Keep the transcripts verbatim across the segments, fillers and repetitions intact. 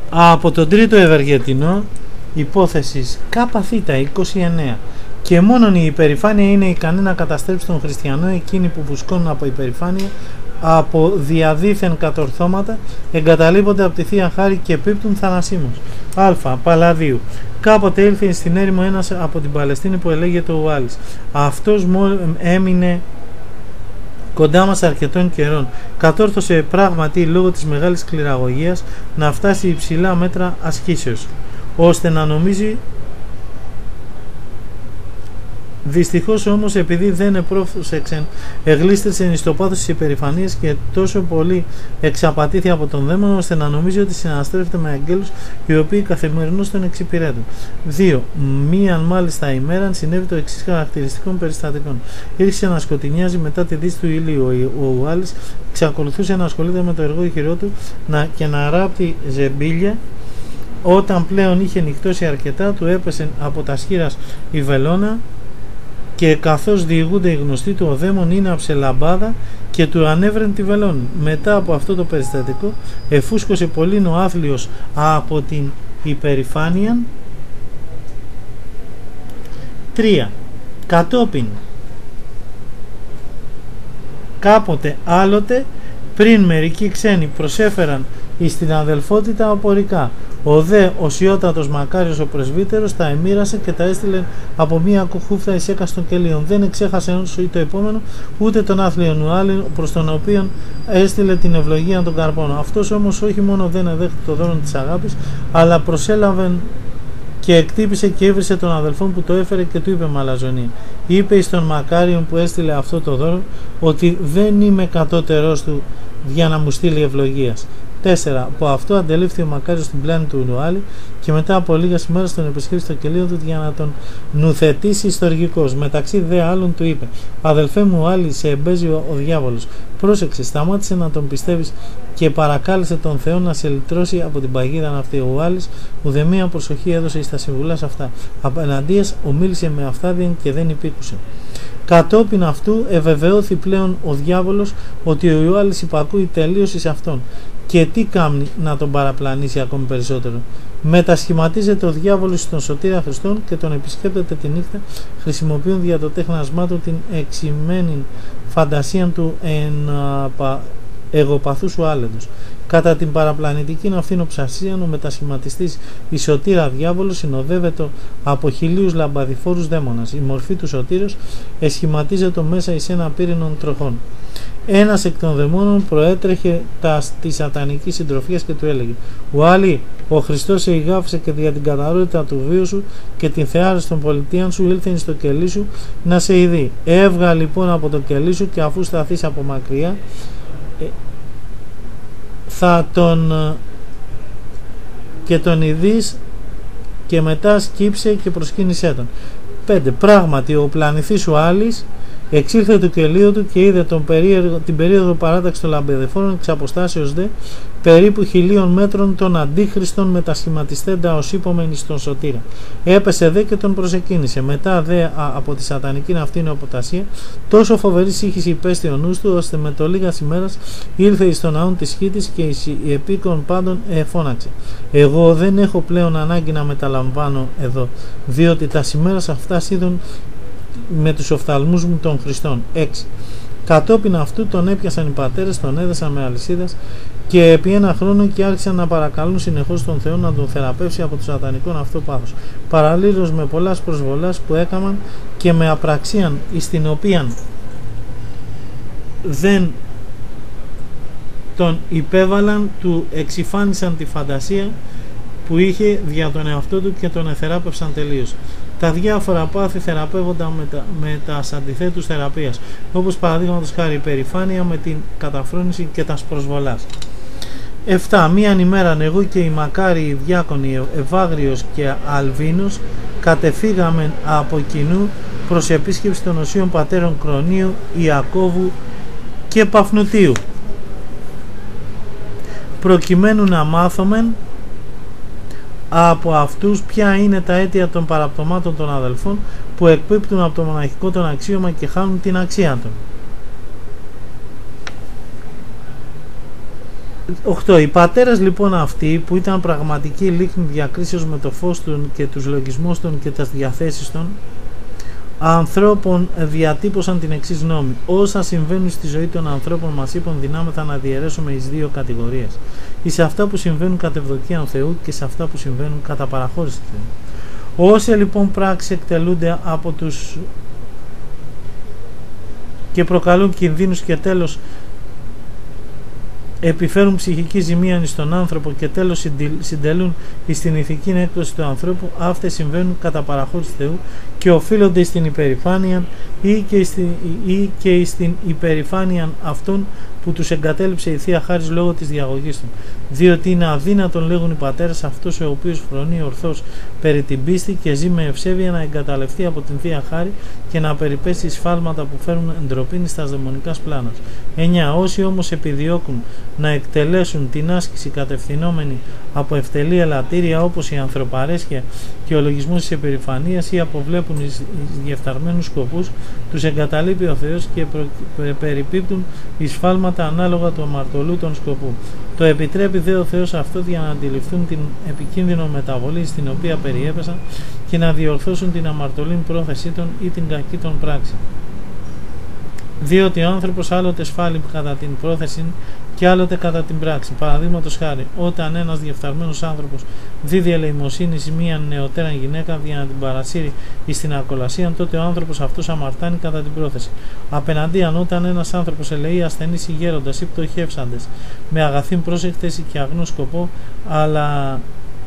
Από τον τρίτο Ευεργετινό υπόθεσης ΚΘ είκοσι εννέα. Και μόνον η υπερηφάνεια είναι ικανή να καταστρέψει τον χριστιανό, εκείνοι που βουσκώνουν από υπερηφάνεια, από διαδίθεν κατορθώματα, εγκαταλείπονται από τη Θεία Χάρη και πίπτουν θανασίμως. Α. Παλαδίου. Κάποτε ήλθε στην έρημο ένας από την Παλαιστίνη που ελέγεται ο Ουάλης. Αυτός έμεινε κοντά μας αρκετών καιρών. Κατόρθωσε πράγματι λόγω της μεγάλης κληραγωγίας να φτάσει υψηλά μέτρα ασκήσεως, ώστε να νομίζει. Δυστυχώς όμως, επειδή δεν επρόσεξεν, εγλίστρησε εις το πάθος της υπερηφανίας και τόσο πολύ εξαπατήθη από τον δαίμονα, ώστε να νομίζει ότι συναστρέφεται με αγγέλους οι οποίοι καθημερινώς τον εξυπηρέτουν. δύο. Μίαν μάλιστα ημέραν συνέβη το εξής χαρακτηριστικών περιστατικών. Ήρθε να σκοτεινιάζει μετά τη δύση του ηλίου. Ο Ουάλης εξακολουθούσε να ασχολείται με το εργόχειρό του να, και να ράπτει ζεμπίλια. Όταν πλέον είχε νυχτώσει αρκετά, του έπεσε από τα σχήρας η βελόνα, και καθώς διηγούνται οι γνωστοί του, ο δαίμον είναι αψελαμπάδα και του ανέβρεν τη βελόνη. Μετά από αυτό το περιστατικό εφούσκωσε πολύ ο άθλιος από την υπερηφάνεια. τρία. Κατόπιν κάποτε άλλοτε πριν μερικοί ξένοι προσέφεραν εις την αδελφότητα απορικά. Ο δε οσιότατος μακάριος ο πρεσβύτερος τα εμοίρασε και τα έστειλε από μία κουχούφτα εις έκαστον κελίων. Δεν εξέχασε όσο το επόμενο ούτε τον άθλιον Ουάλιν, προς τον οποίον έστειλε την ευλογία των καρπών. Αυτός όμως όχι μόνο δεν εδέχεται το δώρο της αγάπης, αλλά προσέλαβε και εκτύπησε και έβρισε τον αδελφόν που το έφερε και του είπε με αλαζονία. Είπε εις τον μακάριον που έστειλε αυτό το δώρο ότι δεν είμαι κατώτερός του για να μου στείλει ευλογίας. τέσσερα. Από αυτό αντελήφθη ο μακάριος στην πλάνη του Ουάλη και μετά από λίγες ημέρες τον επισκέφθη στο κελίο του για να τον νουθετήσει ιστοργικός. Μεταξύ δε άλλων του είπε: «Αδελφέ μου Ουάλη, σε εμπέζει ο, ο διάβολος. Πρόσεξε, σταμάτησε να τον πιστεύεις και παρακάλεσε τον Θεό να σε λυτρώσει από την παγίδα αυτή». Ο Ουάλης ουδεμία προσοχή έδωσε στα συμβουλάς αυτά. Απέναντίας ομίλησε με αυθάδεια και δεν υπήκουσε. Κατόπιν αυτού ευεβαιώθη πλέον ο διάβολος ότι ο Ουάλης υπακούει τελείως εις αυτόν. Και τι κάνει να τον παραπλανήσει ακόμη περισσότερο. Μετασχηματίζεται ο διάβολος στον σωτήρα Χριστόν και τον επισκέπτεται τη νύχτα, χρησιμοποιούν δια το τέχνασμά του την εξημένη φαντασία του εν πα, εγωπαθούς ουάλεντος. Κατά την παραπλανητική αυτήν οψασία, ο μετασχηματιστής η σωτήρα διάβολος συνοδεύεται από χιλίους λαμπαδιφόρους δαίμονας. Η μορφή του σωτήρος εσχηματίζεται μέσα εις ένα πύρινον τροχών. Ένας εκ των δαιμόνων προέτρεχε τα, τη σατανική συντροφία και του έλεγε: «Ουάλη, ο Χριστός σε ηγάφησε και δια την καταρότητα του βίου σου και την θεάριση των πολιτείαν σου ήλθε στο κελί σου να σε ειδεί. Έβγα λοιπόν από το κελί σου και αφού σταθείς από μακριά, θα τον και τον ειδείς και μετά σκύψε και προσκύνησέ τον». πέντε. Πράγματι ο πλανηθής Ουάλης εξήλθε το κελίο του και είδε τον περίεργο, την περίοδο παράταξη των λαμπεδεφόρων εξ αποστάσεως δε περίπου χιλίων μέτρων των αντίχριστων μετασχηματιστέντα ως ύπομενη στον σωτήρα. Έπεσε δε και τον προσεκίνησε. Μετά δε α, από τη σατανική αυτήν οποτασία τόσο φοβερή σύγχυση υπέστη ο νους του, ώστε με το λίγας ημέρας ήλθε εις τον ναόν της Χήτης και εις η επίκον πάντων εφώναξε: «Εγώ δεν έχω πλέον ανάγκη να μεταλαμβάνω εδώ, διότι τα σημέρας αυτά είδων με τους οφθαλμούς μου των Χριστών». έξι. Κατόπιν αυτού τον έπιασαν οι πατέρες, τον έδεσαν με αλυσίδας και επί ένα χρόνο και άρχισαν να παρακαλούν συνεχώς τον Θεό να τον θεραπεύσει από το σατανικό αυτό πάθος. Παραλλήλως με πολλές προσβολές που έκαναν και με απραξίαν εις την οποία δεν τον υπέβαλαν, του εξυφάνισαν τη φαντασία που είχε δια τον εαυτό του και τον εθεράπευσαν τελείως. Τα διάφορα πάθη θεραπεύονταν με τα, με τα αντιθέτους θεραπείας, όπως παραδείγματος χάρη η περηφάνεια με την καταφρόνηση και τα προσβολάς. επτά. Μίαν ημέραν εγώ και οι μακάριοι διάκονοι Ευάγριος και Αλβίνος κατεφύγαμεν από κοινού προς επίσκεψη των οσίων πατέρων Κρονίου, Ιακώβου και Παφνутίου, προκειμένου να μάθομεν από αυτούς ποια είναι τα αίτια των παραπτωμάτων των αδελφών που εκπίπτουν από το μοναχικό των αξίωμα και χάνουν την αξία των. οκτώ. Οι πατέρες λοιπόν αυτοί που ήταν πραγματική λίχνη διακρίσεως με το φως των και τους λογισμούς των και τις διαθέσεις των ανθρώπων διατύπωσαν την εξής νόμη: όσα συμβαίνουν στη ζωή των ανθρώπων μας είπαν δυνάμετα να διαιρέσουμε εις δύο κατηγορίες, εις αυτά που συμβαίνουν κατ' ευδοκίαν Θεού και σε αυτά που συμβαίνουν κατά παραχώρηση Θεού. Όσοι λοιπόν πράξεις εκτελούνται από τους και προκαλούν κινδύνους και τέλος επιφέρουν ψυχική ζημία στον άνθρωπο και τέλος συντελούν στην ηθική έκδοση του ανθρώπου, αυτές συμβαίνουν κατά παραχώρηση Θεού και οφείλονται στην υπερηφάνεια ή και στην, ή και στην υπερηφάνεια αυτών που τους εγκατέλειψε η Θεία Χάρις λόγω της διαγωγής των. Διότι είναι αδύνατον, λέγουν οι πατέρες, αυτός ο οποίος φρονεί ορθώς περί την πίστη και ζει με ευσέβεια να εγκαταλευτεί από την Θεία Χάρη και να περιπέσει σφάλματα που φέρουν εντροπήν στα δαιμονικά πλάνα. εννιά. Όσοι όμως επιδιώκουν να εκτελέσουν την άσκηση κατευθυνόμενη από ευτελή ελαττήρια όπως η ανθρωπαρέσκεια και ο λογισμός της υπερηφανίας ή αποβλέπουν εις διεφθαρμένους σκοπούς, τους εγκαταλείπει ο Θεός και προ... περιπίπτουν εις σφάλματα ανάλογα του αμαρτωλού των σκοπού. Το επιτρέπει δε ο Θεός αυτό για να αντιληφθούν την επικίνδυνο μεταβολή στην οποία περιέπεσαν και να διορθώσουν την αμαρτωλή πρόθεσή των ή την κακή των πράξη. Διότι ο άνθρωπος άλλοτε σφάλει κατά την πρόθεση και άλλοτε κατά την πράξη. Παραδείγματος χάρη, όταν ένας διεφθαρμένος άνθρωπος δίδει ελεημοσύνη σε μία νεωτέρα γυναίκα για να την παρασύρει στην ακολασία, τότε ο άνθρωπος αυτός αμαρτάνει κατά την πρόθεση. Απέναντίαν, όταν ένας άνθρωπος ελεεί ασθενείς ή γέροντας ή πτωχεύσαντες με αγαθή πρόσεκτεση και αγνό σκοπό, αλλά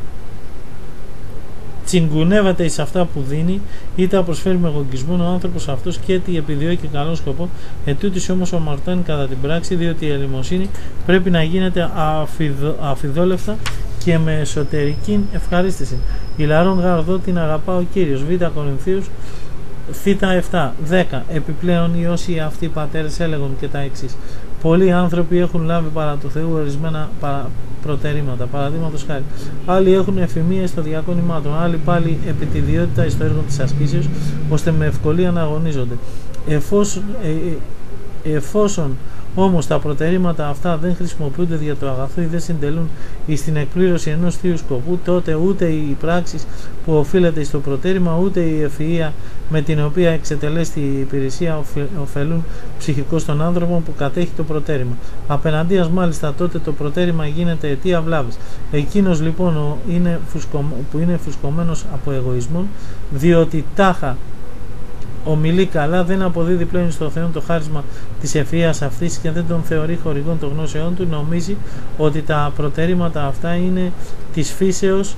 τσιγκουνεύεται εις αυτά που δίνει ή τα προσφέρει με εγωγισμό, ο άνθρωπος αυτός και τι επιδιώκει καλό σκοπό, ετούτης όμως αμαρτάνει κατά την πράξη, διότι η ελεημοσύνη πρέπει να γίνεται αφιδο, αφιδόλευτα και με εσωτερική ευχαρίστηση. Η λαρών γαρδό την αγαπά ο Κύριος. Β. Κορινθίους Θ. επτά. δέκα. Επιπλέον οι όσοι αυτοί οι πατέρες έλεγαν και τα εξής: πολλοί άνθρωποι έχουν λάβει παρά του Θεού ορισμένα παρα... προτερήματα. Παραδείγματος χάρη, άλλοι έχουν εφημεία στο διακόνημά των, άλλοι πάλι επιτιδιότητα στο έργο της ασκήσεως, ώστε με ευκολία να αγωνίζονται. Εφόσον, ε, ε, εφόσον όμως τα προτερήματα αυτά δεν χρησιμοποιούνται για το αγαθό ή δεν συντελούν στην εκπλήρωση ενός θείου σκοπού, τότε ούτε οι πράξεις που οφείλεται στο προτέρημα, ούτε η ευφυΐα με την οποία εξετελέστη η υπηρεσία ωφελούν ψυχικώς τον άνθρωπο που κατέχει το προτέρημα. Απέναντίας μάλιστα τότε το προτέρημα γίνεται αιτία βλάβης. Εκείνος λοιπόν είναι φουσκω, που είναι φουσκωμένος από εγωισμό, διότι τάχα ομιλεί καλά, δεν αποδίδει πλέον στο Θεό το χάρισμα της ευφυΐας αυτής και δεν τον θεωρεί χορηγόν των γνώσεών του, νομίζει ότι τα προτερήματα αυτά είναι της φύσεως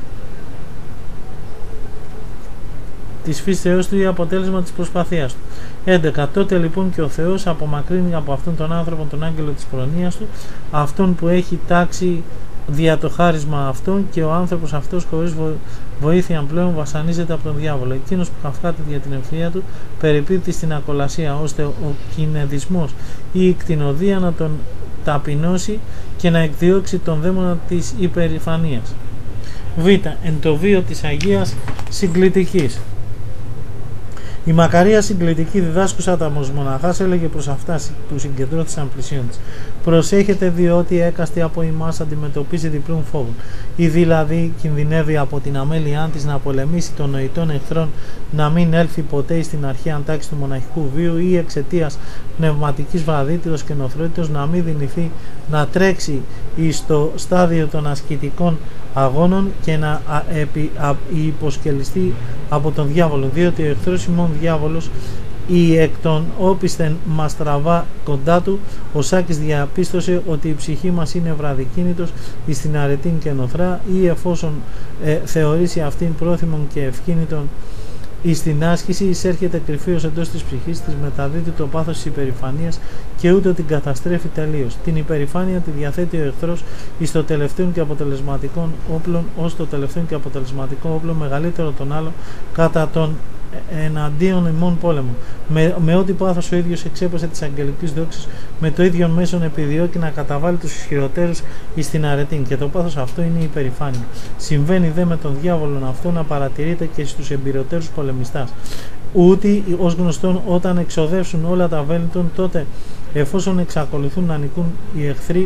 της φύσεως του ή αποτέλεσμα της προσπαθίας του. έντεκα. Τότε λοιπόν και ο Θεός απομακρύνει από αυτόν τον άνθρωπο τον άγγελο της προνοίας του, αυτόν που έχει τάξει δια το χάρισμα αυτόν, και ο άνθρωπος αυτός χωρίς βοήθεια πλέον βασανίζεται από τον διάβολο. Εκείνος που καυχάται δια την ευθεία του περιπίπτει στην ακολασία, ώστε ο κινεδισμός ή η κτηνοδία να τον ταπεινώσει και να εκδιώξει τον δαίμονα της υπερηφανίας. Β. Εν το βίο της Αγίας Συγκλητικής. Η Μακαρία Συγκλητική, διδάσκουσα τα μοναχάς, έλεγε προς αυτά που συγκεντρώθησαν πλησίον της: προσέχετε, διότι έκαστη από εμάς αντιμετωπίζει διπλούν φόβων, ή δηλαδή κινδυνεύει από την αμέλειά της να πολεμήσει των νοητών εχθρών, να μην έλθει ποτέ στην αρχαία τάξη του μοναχικού βίου, ή εξαιτίας πνευματικής βραδύτητος και νοθρότητος να μην δυνηθεί να τρέξει στο στάδιο των ασκητικών αγώνων και να επι, α, υποσκελιστεί από τον διάβολο, διότι ο εχθρός ημών διάβολος ή εκ των όπισθεν μας τραβά κοντά του. Ο Σάκης διαπίστωσε ότι η ψυχή μας είναι βραδικίνητος εις την αρετήν και νοθρά, ή εφόσον ε, θεωρήσει αυτήν πρόθυμον και ευκίνητον εις την άσκηση, εισέρχεται κρυφίως εντός της ψυχής της, μεταδίδει το πάθος της υπερηφανίας και ούτε την καταστρέφει τελείως. Την υπερηφάνεια τη διαθέτει ο εχθρός εις το τελευταίο και αποτελεσματικό όπλο, ως το τελευταίο και αποτελεσματικό όπλο, μεγαλύτερο τον άλλο, κατά τον εναντίον ημών πόλεμο. Με, με ό,τι πάθος ο ίδιος εξέπασε της αγγελικής δόξης, με το ίδιο μέσον επιδιώκει να καταβάλει τους ισχυροτέρους εις την αρετήν, και το πάθος αυτό είναι η υπερηφάνεια. Συμβαίνει δε με τον διάβολον αυτό να παρατηρείται και στους εμπειροτέρους πολεμιστάς. Ούτι ως γνωστόν, όταν εξοδεύσουν όλα τα βέλη των, τότε εφόσον εξακολουθούν να νικούν οι εχθροί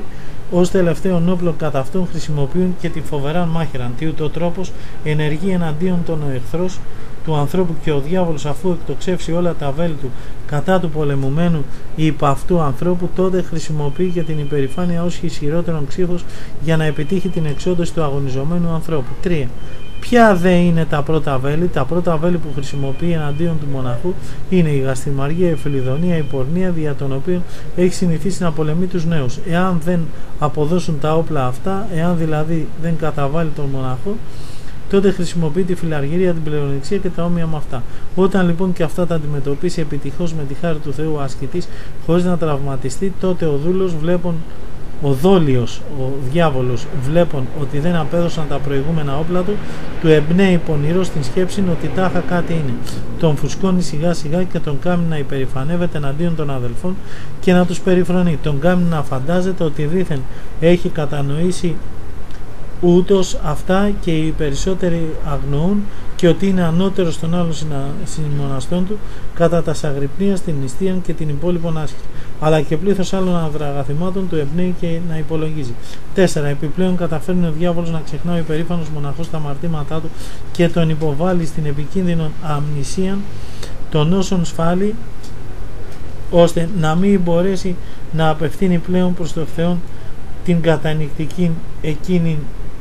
ως τελευταίον όπλο κατά αυτόν χρησιμοποιούν και τη φοβεράν μάχαιραν. Τι ούτω τρόπος ενεργεί εναντίον των εχθρός του ανθρώπου και ο διάβολος, αφού εκτοξεύσει όλα τα βέλη του κατά του πολεμουμένου υπ' αυτού ανθρώπου, τότε χρησιμοποιεί και την υπερηφάνεια ως ισχυρότερον ξύφος για να επιτύχει την εξόντωση του αγωνιζομένου ανθρώπου. τρία. Ποια δε είναι τα πρώτα βέλη? Τα πρώτα βέλη που χρησιμοποιεί εναντίον του μοναχού είναι η γαστιμαργία, η φιλιδονία, η πορνεία, δια των οποίων έχει συνηθίσει να πολεμεί τους νέους. Εάν δεν αποδώσουν τα όπλα αυτά, εάν δηλαδή δεν καταβάλει τον μοναχό, τότε χρησιμοποιεί τη φιλαργυρία, την πλεονεξία και τα όμοια με αυτά. Όταν λοιπόν και αυτά τα αντιμετωπίσει επιτυχώς με τη χάρη του Θεού ο ασκητής, χωρίς να τραυματιστεί, τότε ο δούλος βλέπουν. Ο δόλιος, ο διάβολος, βλέπουν ότι δεν απέδωσαν τα προηγούμενα όπλα του, του εμπνέει πονηρό στην σκέψη ότι τάχα κάτι είναι. Τον φουσκώνει σιγά σιγά και τον κάνει να υπερηφανεύεται εναντίον των αδελφών και να τους περιφρονεί. Τον κάνει να φαντάζεται ότι δήθεν έχει κατανοήσει ούτως αυτά και οι περισσότεροι αγνοούν, και ότι είναι ανώτερος των άλλων συμμοναστών του κατά τα σαγρυπνίας, την νηστείαν και την υπόλοιπον άσκηση, αλλά και πλήθος άλλων αδραγαθημάτων του εμπνέει και να υπολογίζει. τέσσερα. Επιπλέον καταφέρνει ο διάβολος να ξεχνά ο υπερήφανος μοναχός τα αμαρτήματά του και τον υποβάλλει στην επικίνδυνο αμνησία των όσων σφάλει, ώστε να μην μπορέσει να απευθύνει πλέον προς το Θεό την κατανυκτική εκείνη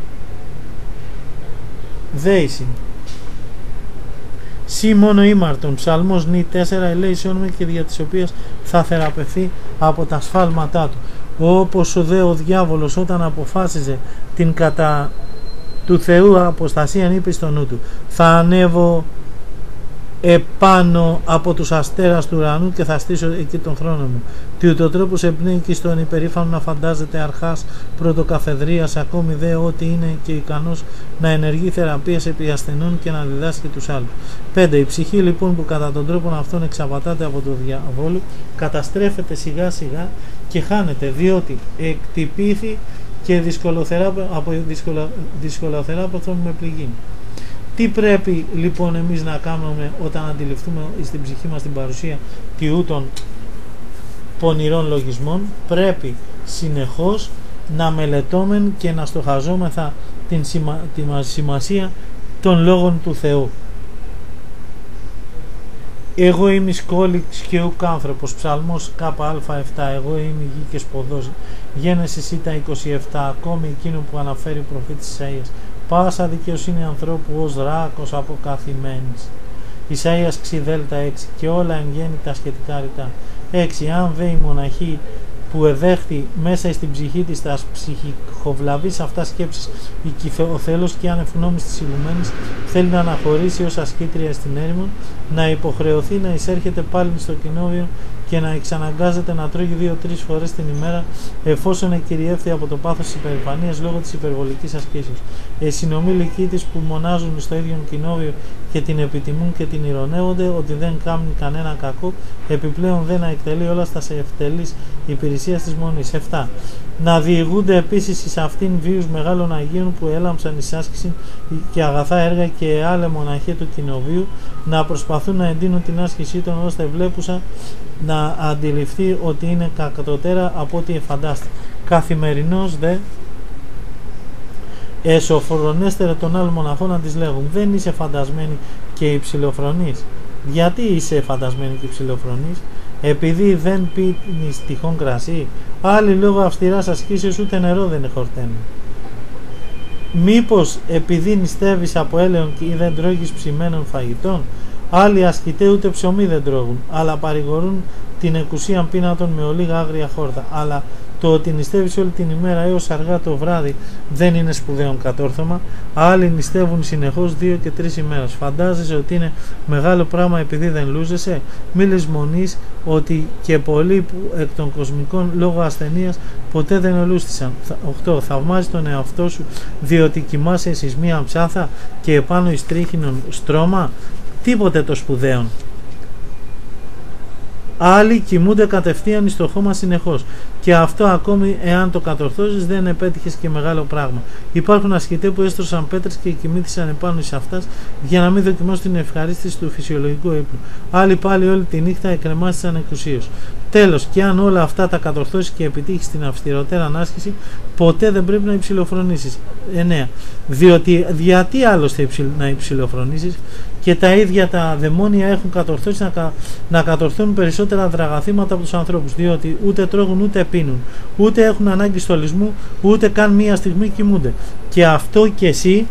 δέηση. Σύ μόνο ήμαρτον, ψαλμός νη τέσσερα, ελέησόν με, και δια της οποίας θα θεραπευθεί από τα σφάλματά του. Όπως ο δε ο διάβολος όταν αποφάσιζε την κατά του Θεού αποστασία, είπε στο νου του, θα ανέβω επάνω από τους αστέρας του ουρανού και θα στήσω εκεί τον χρόνο μου. Τι ούτω τρόπος εμπνέει και στον υπερήφανο να φαντάζεται αρχάς πρωτοκαθεδρίας, ακόμη δε ότι είναι και ικανός να ενεργεί θεραπείας επί ασθενών και να διδάσκει τους άλλους. πέντε. Η ψυχή λοιπόν που κατά τον τρόπο αυτόν εξαπατάται από τον διαβόλου καταστρέφεται σιγά σιγά και χάνεται, διότι εκτυπήθη και δυσκολοθεράπευθον με πληγή. Τι πρέπει λοιπόν εμείς να κάνουμε όταν αντιληφθούμε στην ψυχή μας την παρουσία τιού των πονηρών λογισμών? Πρέπει συνεχώς να μελετώμεν και να στοχαζόμεθα την σημα... τη σημασία των λόγων του Θεού. Εγώ είμαι σκόληξ και ουκ άνθρωπος, ψαλμός Κ Α επτά, εγώ είμαι γη και σποδός, Γένεσης Ήτα είκοσι επτά, ακόμη εκείνο που αναφέρει ο προφήτης Ισαΐας, πάσα δικαιοσύνη ανθρώπου ως ράκος αποκαθημένης. Ισαΐας Ξ Δέλτα έξι, και όλα εν γέννη τα σχετικά ρητά. έξι. Αν δε η μοναχή που εδέχθη μέσα στην ψυχή της τα ψυχικοβλαβείς αυτά σκέψεις, ο Θεός και ανεφνόμης της ηγουμένης θέλει να αναχωρήσει ως ασκήτρια στην έρημο, να υποχρεωθεί να εισέρχεται πάλι στο κοινόβιο και να εξαναγκάζεται να τρώγει δύο-τρεις φορές την ημέρα, εφόσον εκυριεύθει από το πάθος της υπερηφανίας λόγω της υπερβολικής ασκήσεως. Οι συνομήλικοί της που μονάζουν στο ίδιο κοινόβιο και την επιτιμούν και την ηρωνεύονται ότι δεν κάνουν κανένα κακό, επιπλέον δεν εκτελεί όλα στα ευτελείς υπηρεσίας της μονής. επτά. Να διηγούνται επίσης εις αυτήν βίους μεγάλων Αγίων που έλαμψαν εις άσκηση και αγαθά έργα και άλλα μοναχοί του κοινοβίου, να προσπαθούν να εντείνουν την άσκησή των, ώστε βλέπουσα να αντιληφθεί ότι είναι κακατότερα από ό,τι εφαντάστη. Καθημερινώς δε εσωφρονέστερε των άλλων μοναχών να τις λέγουν, δεν είσαι φαντασμένη και υψηλοφρονής. Γιατί είσαι φαντασμένη και υψηλοφρονής? Επειδή δεν πίνεις τυχόν κρασί? Άλλοι λόγω αυστηράς ασκήσεως ούτε νερό δεν χορταίνουν. Μήπως επειδή νηστεύεις από έλεον ή δεν τρώγεις ψημένων φαγητών? Άλλοι ασκητέ ούτε ψωμί δεν τρώγουν, αλλά παρηγορούν την εκουσίαν πείνατον με ολίγα άγρια χόρτα. Αλλά το ότι νηστεύεις όλη την ημέρα έως αργά το βράδυ δεν είναι σπουδαίον κατόρθωμα. Άλλοι νηστεύουν συνεχώς δύο και τρεις ημέρες. Φαντάζεσαι ότι είναι μεγάλο πράγμα επειδή δεν λούζεσαι? Μη λησμονείς ότι και πολλοί που εκ των κοσμικών λόγω ασθενείας ποτέ δεν ελούστησαν. οκτώ. Θαυμάζει τον εαυτό σου διότι κοιμάσαι εις μία ψάθα και επάνω εις τρίχινον στρώμα? Τίποτε το σπουδαίον. Άλλοι κοιμούνται κατευθείαν στο χώμα συνεχώς, και αυτό ακόμη εάν το κατορθώσεις δεν επέτυχες και μεγάλο πράγμα. Υπάρχουν ασκητές που έστρωσαν πέτρες και κοιμήθησαν επάνω σε αυτάς για να μην δοκιμάσουν την ευχαρίστηση του φυσιολογικού ύπνου. Άλλοι πάλι όλη τη νύχτα εκκρεμάστησαν εκουσίως. τέλος, και αν όλα αυτά τα κατορθώσει και επιτύχει στην αυστηρότερα ανάσκηση, ποτέ δεν πρέπει να υψηλοφρονήσεις. εννέα. Διότι γιατί άλλωστε υψηλ, να υψηλοφρονήσεις, και τα ίδια τα δαιμόνια έχουν κατορθώσει να, κα, να κατορθώνουν περισσότερα δραγαθήματα από τους ανθρώπους, διότι ούτε τρώγουν ούτε πίνουν, ούτε έχουν ανάγκη στολισμού, ούτε καν μία στιγμή κοιμούνται. Και αυτό και εσύ,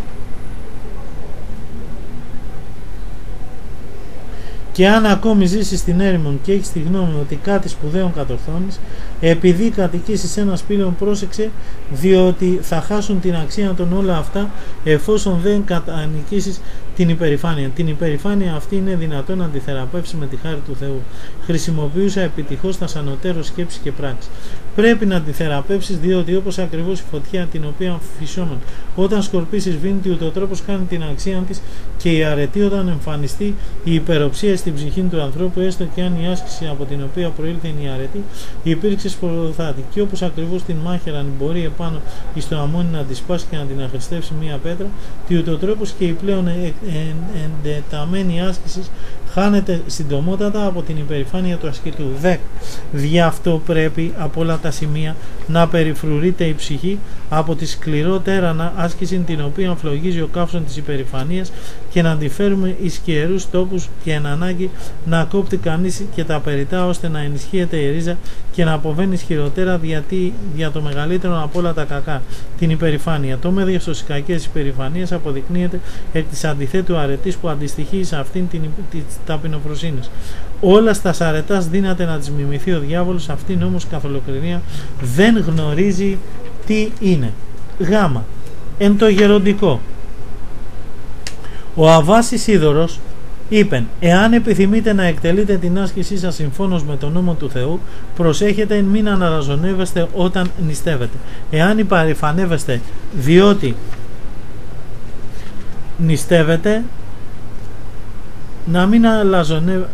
και αν ακόμη ζήσεις στην έρημον και έχεις τη γνώμη ότι κάτι σπουδαίον κατορθώνεις, επειδή κατοικήσεις σε ένα σπήλαιο, πρόσεξε, διότι θα χάσουν την αξία των όλα αυτά εφόσον δεν κατανικήσεις την υπερηφάνεια. Την υπερηφάνεια αυτή είναι δυνατόν να τη θεραπεύσει με τη χάρη του Θεού. Χρησιμοποιούσα επιτυχώς τα σανωτέρω σκέψη και πράξη. Πρέπει να τη θεραπεύσεις, διότι όπως ακριβώς η φωτιά την οποία φυσόμεν όταν σκορπίσεις βίνει, ούτω τρόπος κάνει την αξία της, και η αρετή όταν εμφανιστεί η υπεροψία στην ψυχή του ανθρώπου, έστω και αν η άσκηση από την οποία προήλθε η αρετή υπήρξε σποροδοθάτη. Και όπως ακριβώς την μάχαιραν μπορεί επάνω εις το αμμόνι να τη σπάσει και να την αχρηστεύσει μία πέτρα, τι ούτω τρόπος και η πλέον εντεταμένη άσκηση χάνεται συντομότατα από την υπερηφάνεια του ασκητού. δέκα. Δι' αυτό πρέπει από όλα τα σημεία να περιφρουρείται η ψυχή από τη σκληρότερα άσκηση την οποία φλογίζει ο καύσον της υπερηφανίας, και να τη φέρουμε εις καιρούς τόπους και εν ανάγκη να κόπτει κανείς και τα περιτά, ώστε να ενισχύεται η ρίζα και να αποβαίνει ισχυρότερα γιατί για το μεγαλύτερο από όλα τα κακά, την υπερηφάνεια. Το μέγεθος της κακής υπερηφανίας αποδεικνύεται εκ της αντιθέτου αρετής που αντιστοιχεί σε αυτήν την ταπεινοφροσύνη. Όλα στα αρετάς δύναται να τις μιμηθεί ο διάβολος, αυτήν όμως καθ' ολοκληρία δεν γνωρίζει τι είναι. Γάμα. Εν το γεροντικό. Ο Αββάς Ισίδωρος είπεν: εάν επιθυμείτε να εκτελείτε την άσκησή σας συμφώνως με τον νόμο του Θεού, προσέχετε μην αναλαζονεύεστε όταν νηστεύετε. Εάν υπερηφανεύεστε διότι νηστεύετε, να μην αναλαζονεύεστε,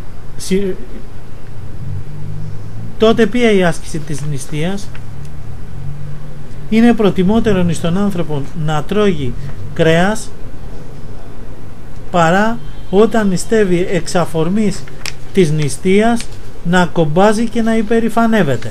τότε ποια η άσκηση της νηστείας? Είναι προτιμότερον εις τον άνθρωπο να τρώγει κρέας παρά όταν νηστεύει εξ αφορμής της νηστείας να κομπάζει και να υπερηφανεύεται.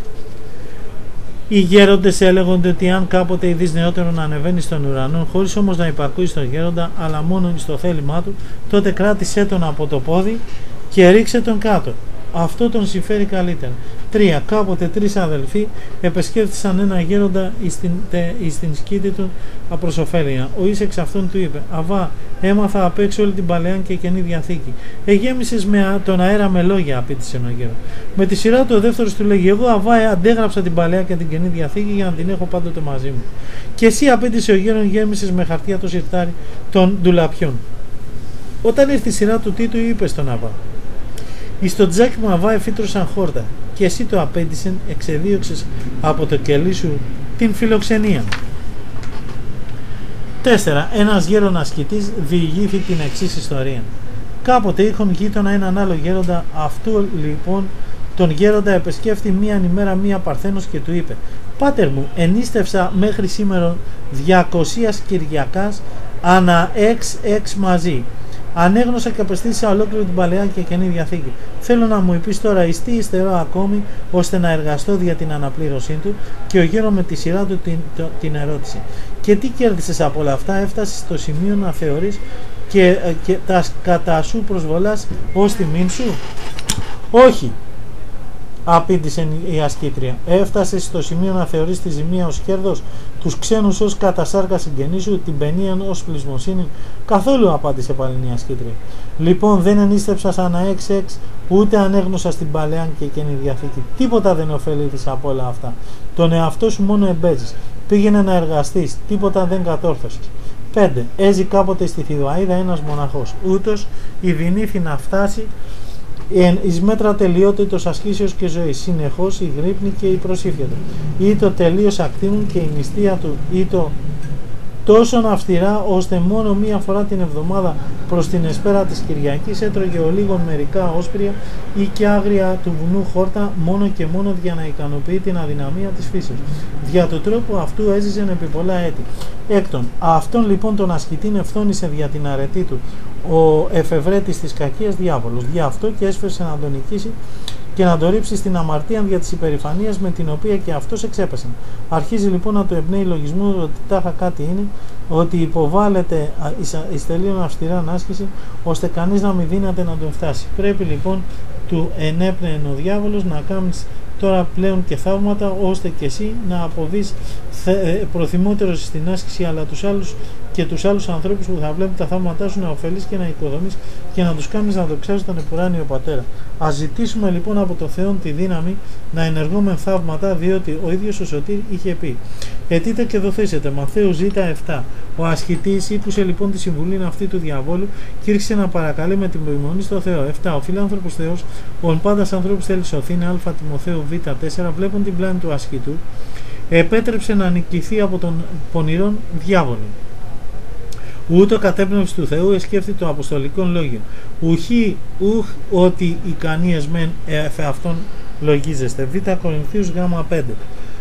Οι γέροντες έλεγονται ότι αν κάποτε ειδείς νεότερο να ανεβαίνει στον ουρανό, χωρίς όμως να υπακούει στον γέροντα, αλλά μόνο στο θέλημά του, τότε κράτησέ τον από το πόδι και ρίξε τον κάτω. Αυτό τον συμφέρει καλύτερα. τρία. Κάποτε τρεις αδελφοί επεσκέφθησαν ένα γέροντα εις την σκήτη του απροσοφέλεια. Ο εις εξ αυτών του είπε: Αβά, έμαθα απ' έξω όλη την Παλαιά και Καινή Διαθήκη. Εγέμισες με τον αέρα με λόγια, απίτησε ο γέροντα. Με τη σειρά του ο δεύτερος του λέγει: εγώ, Αβά, αντέγραψα την Παλαιά και την Καινή Διαθήκη για να την έχω πάντοτε μαζί μου. Και εσύ, απίτησε ο γέρον, γέμισες με χαρτιά το σιρτάρι των ντουλαπιών. Όταν ήρθε η σειρά του Τίτου, είπε στον Αβά: εις το τζάκι μου, Αβά, εφήτρωσαν χόρτα, και εσύ το απέντησεν, εξεδίωξες από το κελί σου την φιλοξενία. τέσσερα. Ένας γέρον ασκητής διηγήθη την εξής ιστορία. Κάποτε είχαν γείτονα έναν άλλο γέροντα. Αυτού λοιπόν τον γέροντα επεσκέφθη μίαν ημέρα μία παρθένος και του είπε: Πάτερ μου, ενίστευσα μέχρι σήμερα διακοσίας Κυριακάς ανά εξ εξ μαζί. Ανέγνωσα και απεστήθησα ολόκληρη την Παλαιά και Καινή Διαθήκη. Θέλω να μου πεις τώρα εις τι υστερώ ακόμη, ώστε να εργαστώ για την αναπλήρωσή του. Και ο γέρον με τη σειρά του την, το, την ερώτηση: και τι κέρδισες από όλα αυτά? Έφτασες στο σημείο να θεωρείς και, και τα κατά σου προσβολάς ως τιμήν σου? Όχι, απήντησε η ασκήτρια. Έφτασες στο σημείο να θεωρείς τη ζημία ως κέρδος, τους ξένους ως κατασάρκα συγγενή σου, την παινίαν ως πλεισμοσύνη? Καθόλου, απάντησε πάλι η ασκήτρια. Λοιπόν, δεν ενίστεψα σαν εξ εξ, ούτε ανέγνωσα στην Παλαιά και Καινή Διαθήκη. Τίποτα δεν ωφελήθης από όλα αυτά. Τον εαυτό σου μόνο εμπέζεις. Πήγαινε να εργαστείς, τίποτα δεν κατόρθωσες. πέντε. Έζει κάποτε στη Θηδουαΐδα ένας μοναχός. Ούτως ειδηνήθη να φτάσει εν εις μέτρα τελειότητος ασκήσεως και ζωής, συνεχώς η γρύπνη και η προσήφια του, ή το τελείως ακτίνουν και η νηστεία του, ή το τόσο αυστηρά ώστε μόνο μία φορά την εβδομάδα προς την εσπέρα της Κυριακής έτρωγε ο λίγον μερικά όσπρια ή και άγρια του βουνού χόρτα, μόνο και μόνο για να ικανοποιεί την αδυναμία της φύσεως. Δια του τρόπου αυτού έζησε επί πολλά έτη. Έκτον, αυτόν λοιπόν τον ασκητήν ευθόνησε δια την αρετή του ο εφευρέτης της κακίας διάβολος. Δια αυτό και έσφερσε να τον νικήσει και να το ρίψει στην αμαρτία δια της υπερηφανίας με την οποία και αυτός εξέπεσαν. Αρχίζει λοιπόν να το εμπνέει λογισμό ότι τάχα κάτι είναι, ότι υποβάλλεται εις τελείων αυστηρά άσκηση, ώστε κανείς να μην δύναται να τον φτάσει. Πρέπει λοιπόν του ενέπνεεν ο διάβολος να κάνεις τώρα πλέον και θαύματα, ώστε και εσύ να αποβείς προθυμότερος στην άσκηση, αλλά τους άλλους και τους άλλους ανθρώπους που θα βλέπουν τα θαύματά σου να ωφελείς και να οικοδομείς και να τους κάνεις να δοξάζουν τον επουράνιο Πατέρα. Ας ζητήσουμε λοιπόν από το Θεό τη δύναμη να ενεργούμε θαύματα, διότι ο ίδιος ο Σωτήρ είχε πει: «Ετείτε και δοθήσετε». Μαθαίου Ζ επτά. Ο ασκητής ήκουσε λοιπόν τη συμβουλή αυτή του διαβόλου και ήρθε να παρακαλεί με την υπομονή στο Θεό. επτά. Ο φιλάνθρωπος Θεός, ο πάντας ανθρώπους θέλει σωθήνε. Α Τιμοθέου Β τέσσερα. Βλέπουν την πλάνη του ασκητού, επέτρεψε να νικηθεί από τον πονηρόν διάβολο. Ούτω κατέπνευση του Θεού εσκέφθη το αποστολικών λόγιο. Ουχή ουχ ότι ικανίες μεν εφ' αυτόν λογίζεστε. Β Κορινθίους Γ πέντε.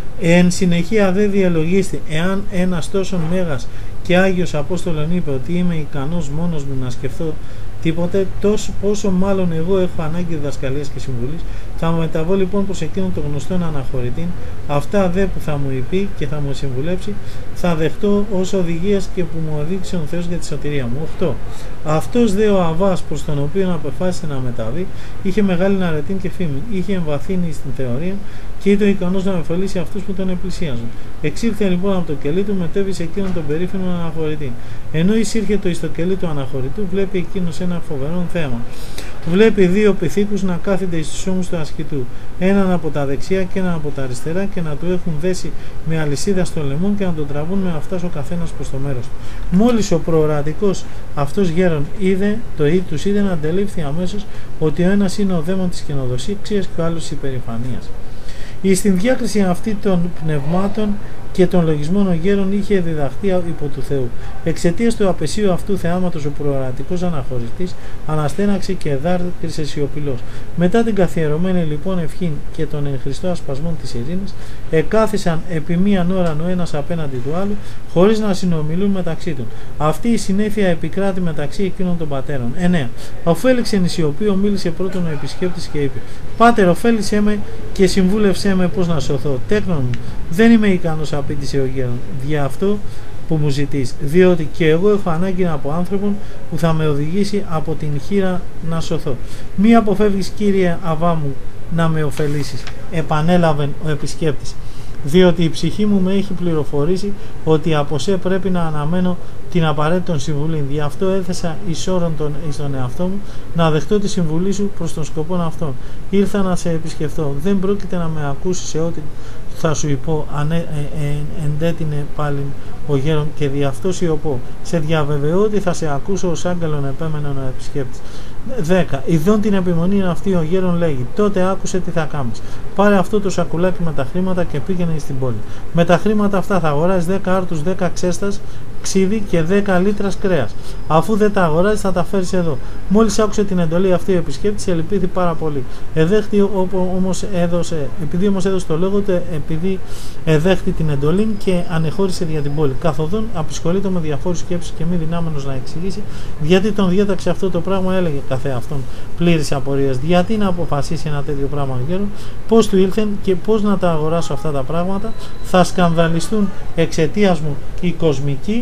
Εν συνεχεία δε διαλογίστη, εάν ένας τόσο μέγας και Άγιος Απόστολον είπε ότι είμαι ικανός μόνος μου να σκεφτώ τίποτε, τόσο πόσο μάλλον εγώ έχω ανάγκη διδασκαλίας και συμβουλής. Θα μεταβώ λοιπόν προς εκείνον τον γνωστόν αναχωρητήν, αυτά δε που θα μου είπε και θα μου συμβουλέψει, θα δεχτώ ως οδηγίας και που μου οδήγησε ο Θεός για τη σωτηρία μου. οκτώ. Αυτός δε ο Αβάς προς τον οποίο απεφάσισε να μεταβεί, είχε μεγάλη αρετήν και φήμη, είχε εμβαθύνει στην θεωρία και ήταν ικανός να ωφελήσει αυτούς που τον επλησίαζαν. Εξήλθε λοιπόν από το κελί του, μετέβη σε εκείνον τον περίφημο αναχωρητή. Ενώ εισήρχεται στο κελί του αναχωρητού, βλέπει εκείνος ένα φοβερό θέμα. Βλέπει δύο πυθίκους να κάθονται εις τους ώμους του ασκητού, έναν από τα δεξιά και έναν από τα αριστερά, και να του έχουν δέσει με αλυσίδα στο λαιμό και να τον τραβούν με αυτά ο καθένας προς το μέρος του. Μόλις ο προορατικός αυτός γέρον είδε, το ή τους είδε, να αντελήφθη αμέσως ότι ο ένας είναι ο δαίμον της κοινοδοσίας και ο άλλος της υπερηφανίας. Εις την διάκριση αυτή των πνευμάτων και των λογισμών ο γέρον είχε διδαχθεί υπό του Θεού. Εξαιτίας του απεσίου αυτού θεάματος ο προορατικός αναχωρητής αναστέναξε και δάκρυσε σιωπηλός. Μετά την καθιερωμένη λοιπόν ευχήν και τον εν Χριστώ ασπασμών της ειρήνης, εκάθισαν επί μίαν ώραν ο ένας απέναντι του άλλου, χωρίς να συνομιλούν μεταξύ των. Αυτή η συνήθεια επικράτη μεταξύ εκείνων των πατέρων. εννέα. Ωφέληξε εν σιωπή, μίλησε πρώτον ο επισκέπτης και είπε: «Πάτερ, ωφέλησέ με και συμβούλευσέ με πώς να σωθώ. Τέκνον μου, δεν είμαι ικανός», απήντησε ο γέρον, «για αυτό που μου ζητείς, διότι και εγώ έχω ανάγκη από άνθρωπον που θα με οδηγήσει από την χείρα να σωθώ. Μη αποφεύγεις, Κύριε Αβά μου, να με ωφελήσεις», επανέλαβε ο επισκέπτης, «διότι η ψυχή μου με έχει πληροφορήσει ότι από σε πρέπει να αναμένω την απαραίτητη συμβουλή. Γι' αυτό έθεσα εις όρον τον, εις τον εαυτό μου να δεχτώ τη συμβουλή σου προς τον σκοπό αυτόν. Ήρθα να σε επισκεφθώ. Δεν πρόκειται να με ακούσει σε ό,τι θα σου υπώ», αν ε, ε, ε, εντέτεινε πάλι ο γέρον, «και δι' αυτό σιωπώ. Σε διαβεβαιώ ότι θα σε ακούσω ως άγγελον επέμενον ο επισκέπτης». δέκα. Ιδών την επιμονή αυτή ο γέρον λέγει: «Τότε άκουσε τι θα κάνεις. Πάρε αυτό το σακουλάκι με τα χρήματα και πήγαινε στην πόλη. Με τα χρήματα αυτά θα αγοράσεις δέκα άρτους, δέκα ξέστας ξύδι και δέκα λίτρας κρέας. Αφού δεν τα αγοράζεις, θα τα φέρεις εδώ». Μόλις άκουσε την εντολή αυτή ο επισκέπτης, ελπίδη πάρα πολύ. Εδέχτη όμως έδωσε, επειδή όμως έδωσε το λόγο του, επειδή εδέχτη την εντολή και ανεχώρησε δια την πόλη. Καθοδόν απεισχολείται με διαφόρους σκέψεις και μη δυνάμενος να εξηγήσει γιατί τον διέταξε αυτό το πράγμα, έλεγε καθέ αυτόν πλήρης απορίας. Γιατί να αποφασίσει ένα τέτοιο πράγμα ο γέρον, πώς του ήλθεν και πώς να τα αγοράσω αυτά τα πράγματα. Θα σκανδαλιστούν εξαιτίας μου οι κοσμικοί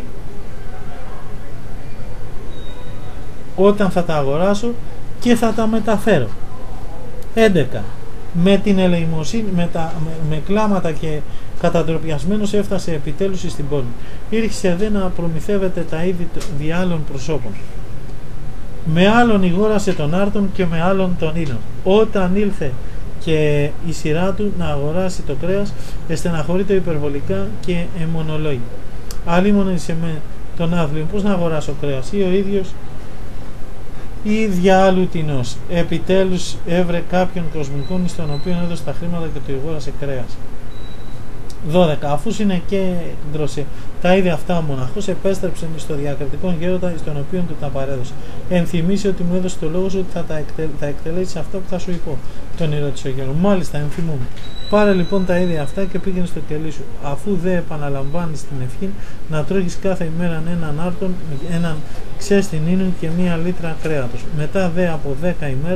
όταν θα τα αγοράσω και θα τα μεταφέρω. έντεκα. Με την ελεημοσύνη, με, τα, με, με κλάματα και κατατροπιασμένος έφτασε επιτέλους στην πόλη. Ήρθε δε να προμηθεύεται τα είδη δι' άλλων προσώπων. Με άλλον ηγόρασε τον άρτον και με άλλον τον ήλον. Όταν ήλθε και η σειρά του να αγοράσει το κρέας, εστεναχωρείται υπερβολικά και αιμονολόγει. Αλλήμον σε με τον άθλιο, πώς να αγοράσω κρέας, ή ο ίδιος ή δια άλλου τεινός. Επιτέλους έβρε κάποιον κοσμικών στον οποίο έδωσε τα χρήματα και του αγόρασε κρέας. δώδεκα. Αφού συνεκέντρωσε τα είδη αυτά ο μοναχός, επέστρεψε στο διακριτικό γέροντα στον οποίο του τα παρέδωσε. Ενθυμίσει ότι μου έδωσε το λόγο σου ότι θα τα εκτε... θα εκτελέσει αυτό που θα σου είπω, τον ρώτησε ο γέρον. Μάλιστα, ενθυμούμε. Πάρε λοιπόν τα είδη αυτά και πήγαινε στο κελί σου. Αφού δε επαναλαμβάνεις την ευχή να τρώγεις κάθε ημέρα έναν άρτον, έναν ξέστην ίνων και μία λίτρα κρέατος. Μετά δε από δέκα ημέρας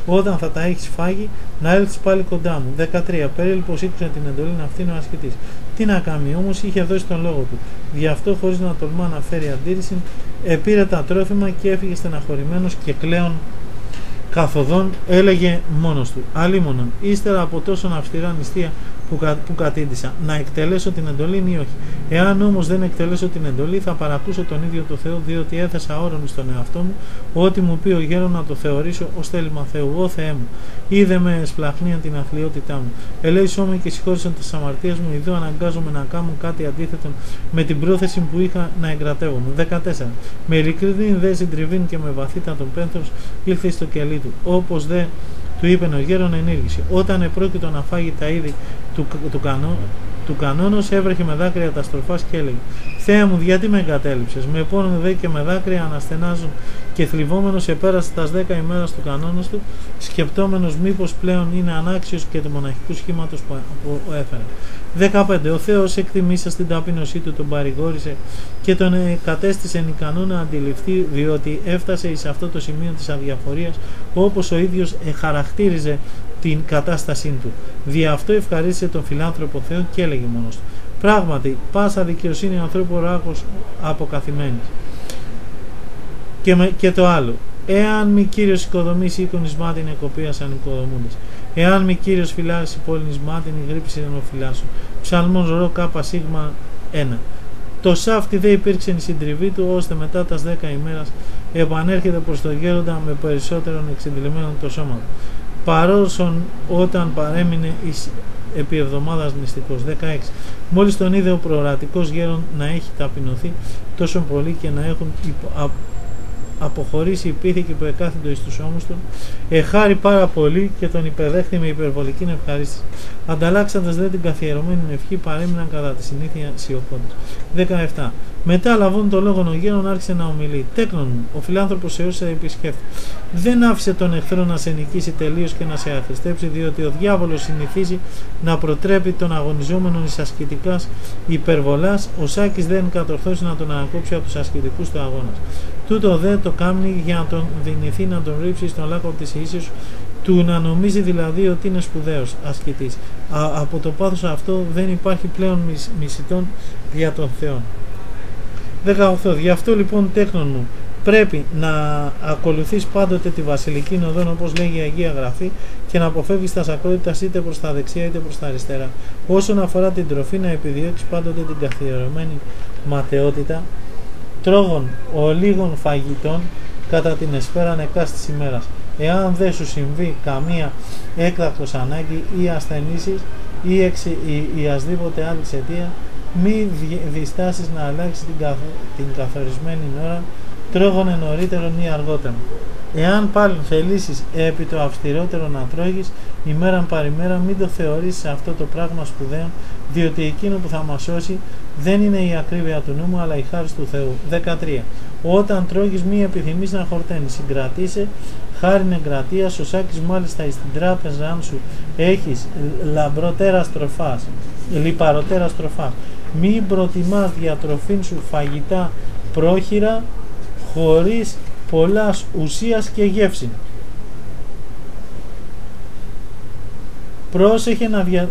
Όταν θα τα έχεις φάγει, να έλθεις πάλι κοντά μου. δεκατρία. Περίλου πως ήκουσε την εντολή να αυτήν ο ασκητής. Τι να κάνει όμως, είχε δώσει τον λόγο του. Γι' αυτό, χωρίς να τολμά να φέρει αντίρρηση, επήρε τα τρόφιμα και έφυγε στεναχωρημένος και κλαίων καθοδόν, έλεγε μόνος του. Αλίμονον, ύστερα από τόσον αυστηρά νηστεία που, κα, που κατήντησα, να εκτελέσω την εντολή ή όχι. Εάν όμως δεν εκτελέσω την εντολή, θα παρακούσω τον ίδιο το Θεό, διότι έθεσα όρον στον εαυτό μου, ό,τι μου πει ο γέρον να το θεωρήσω ως θέλημα Θεού. Ω Θεέ μου, είδε με εσπλαχνίαν την αθλιότητά μου. Ελέησό με και συγχώρησαν τις αμαρτίες μου, ειδού αναγκάζομαι να κάνω κάτι αντίθετο με την πρόθεση που είχα να εγκρατεύομαι. δεκατέσσερα. Με ειλικρινή δε συντριβήν και με βαθύτατον πένθος ήλθε στο κελί του. Όπως δε του είπε ο γέρον ενήργησε. Όταν επρόκειτο να φάγει τα είδη του, του, κανό, του κανόνος, έβρεχε με δάκρυα τα στροφάς και έλεγε: Θεέ μου, γιατί με εγκατέλειψες? Με πόνο δε και με δάκρυα αναστενάζουν και θλιβόμενος επέρασε τα δέκα ημέρας του κανόνος του, σκεπτόμενος μήπως πλέον είναι ανάξιος και του μοναχικού σχήματος που, που έφερε. δεκαπέντε. Ο Θεός εκτιμήσας την ταπείνωσή του τον παρηγόρησε και τον κατέστησε ικανό να αντιληφθεί, διότι έφτασε εις αυτό το σημείο της αδιαφορίας, όπως ο ίδιος χαρακτήριζε την κατάστασή του. Δι' αυτό ευχαρίστησε τον φιλάνθρωπο Θεό και έλεγε μόνος του: Πράγματι, πάσα δικαιοσύνη ανθρώπου ράκος αποκαθημένης. Και, με, και το άλλο: Εάν μη Κύριος οικοδομήσει οίκον εις μάτιν εκοπίασαν οικοδομούντες. Εάν μη Κύριος φυλάσει πόλην εις μάτιν ηγρύψει ενοφυλάσσου. Ψαλμός ρο κάπα σίγμα ένα. Το σάφτη δε υπήρξε η συντριβή του, ώστε μετά τας δέκα ημέρας επανέρχεται προς το γέροντα με περισσότερον εξαντλημένον το σώμα του. Παρόσον όταν παρέμεινε εις επί εβδομάδας νηστικός. δεκαέξι. Μόλις τον είδε ο προορατικός γέρον να έχει ταπεινωθεί τόσο πολύ και να έχουν υπο, αποχωρήσει οι πίθηκοι που εκάθεντο εις τους ώμους του, εχάρη πάρα πολύ και τον υπεδέχθη με υπερβολική ευχαρίστηση. Ανταλλάξαντας δε την καθιερωμένη ευχή, παρέμειναν κατά τη συνήθεια σιωπώντας. δεκαεπτά. Μετά λαβών το λόγο ο γέρον άρχισε να ομιλεί. Τέκνον μου, ο φιλάνθρωπος Θεός σε επισκέφτη. Δεν άφησε τον εχθρό να σε νικήσει τελείως και να σε αθρηστέψει, διότι ο διάβολος συνηθίζει να προτρέπει τον αγωνιζόμενον εις ασκητικάς υπερβολάς, ο Σάκης δεν κατορθώσει να τον ανακόψει από τους ασκητικούς του αγώνας. Τούτο δε το κάμνει για να τον δυνηθεί να τον ρίψει στον λάκκο της ίσης του, να νομίζει δηλαδή ότι είναι σπουδαίος ασκητής. Α, από το πάθος αυτό δεν υπάρχει πλέον μισ, μισητών για τον Θεό. δεκαοκτώ. Γι' αυτό λοιπόν τέκνον μου, πρέπει να ακολουθείς πάντοτε τη βασιλική οδόν, όπως λέγει η Αγία Γραφή, και να αποφεύγεις τα σακρότητας είτε προς τα δεξιά είτε προς τα αριστερά. Όσον αφορά την τροφή, να επιδιώξεις πάντοτε την καθιερωμένη ματαιότητα, τρώγων ολίγων φαγητών κατά την εσπέραν εκάστης ημέρας. Εάν δεν σου συμβεί καμία έκτακτος ανάγκη ή ασθενήσεις ή, εξ, ή, ή ασδήποτε άλλη αιτία, μη διστάσεις να αλλάξεις την, καθ, την καθορισμένη ώρα, τρώγονε νωρίτερον ή αργότερον. Εάν πάλι θελήσεις επί το αυστηρότερο να τρώγεις ημέραν παρημέρα, μην το θεωρήσεις αυτό το πράγμα σπουδαίο, διότι εκείνο που θα μας σώσει δεν είναι η ακρίβεια του νου μου, αλλά η χάρις του Θεού. δεκατρία. Όταν τρώγεις μη επιθυμείς να χορταίνεις, συγκρατήσε χάριν εγκρατεία, ο Σάκης μάλιστα στην τράπεζα σου έχεις λαμπροτέρα στροφάς, λιπαροτέρα στροφά. Μη προτιμάς διατροφήν σου φαγητά πρόχειρα χωρίς πολλάς ουσίας και γεύση. Πρόσεχε να, δια...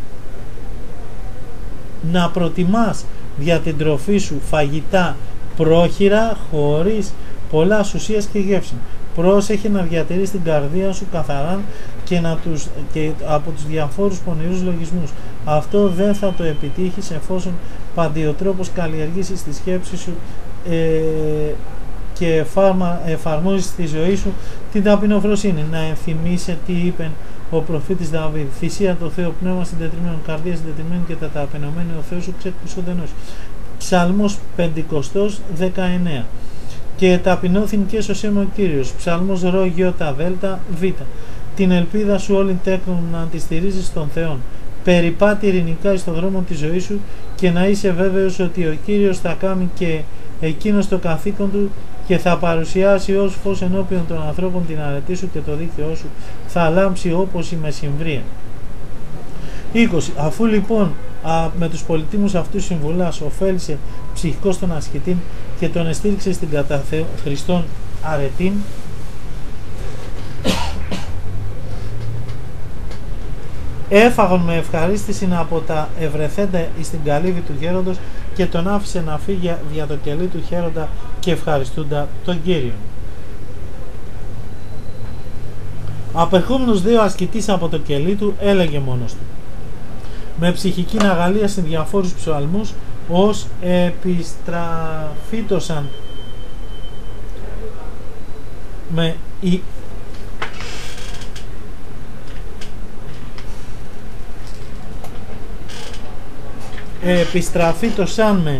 να προτιμάς για την τροφή σου φαγητά πρόχειρα χωρίς πολλάς ουσίας και γεύση. Πρόσεχε να διατηρείς την καρδία σου καθαρά και, να τους, και από τους διαφόρους πονηρούς λογισμούς. Αυτό δεν θα το επιτύχεις εφόσον παντιοτρόπως καλλιεργήσεις τη σκέψη σου ε, και εφαρμόζεις στη ζωή σου την ταπεινοφροσύνη. Να ενθυμίσαι τι είπε ο προφήτης Δαβίδ: θυσία το Θεό πνεύμα συντετριμένο, καρδία συντετριμένη και τα ταπεινωμένη ο Θεός σου ξεκουσοδενός. Ψαλμός πεντηκοστός δεκαεννέα. Και ταπεινώθην και σωσέ με ο Κύριος. Ψαλμός ρο γιώτα δέλτα β. Την ελπίδα σου όλη τέκνον να αντιστηρίζεις στον Θεό. Περιπάτη ειρηνικά στον δρόμο της ζωής σου και να είσαι βέβαιος ότι ο Κύριος θα κάνει και εκείνος το καθήκον του και θα παρουσιάσει ως φως ενώπιον των ανθρώπων την αρετή σου και το δίκαιό σου θα λάμψει όπως η μεσημβρία. είκοσι. Αφού λοιπόν α, με τους πολιτήμους αυτούς συμβουλάς ωφέλησε ψυχικός τον ασκητήν και τον εστήριξε στην κατά Χριστόν αρετήν, Έφαγον με ευχαρίστηση από τα ευρεθέντα εις την καλύβη του γέροντος και τον άφησε να φύγει δια το κελί του χαίροντα και ευχαριστούντα τον Κύριον. Απερχόμενος δε ο ασκητής από το κελί του έλεγε μόνος του, με ψυχική αγαλία σε διαφόρους ψαλμούς, ως επιστραφήτωσαν με η επιστραφήτωσαν με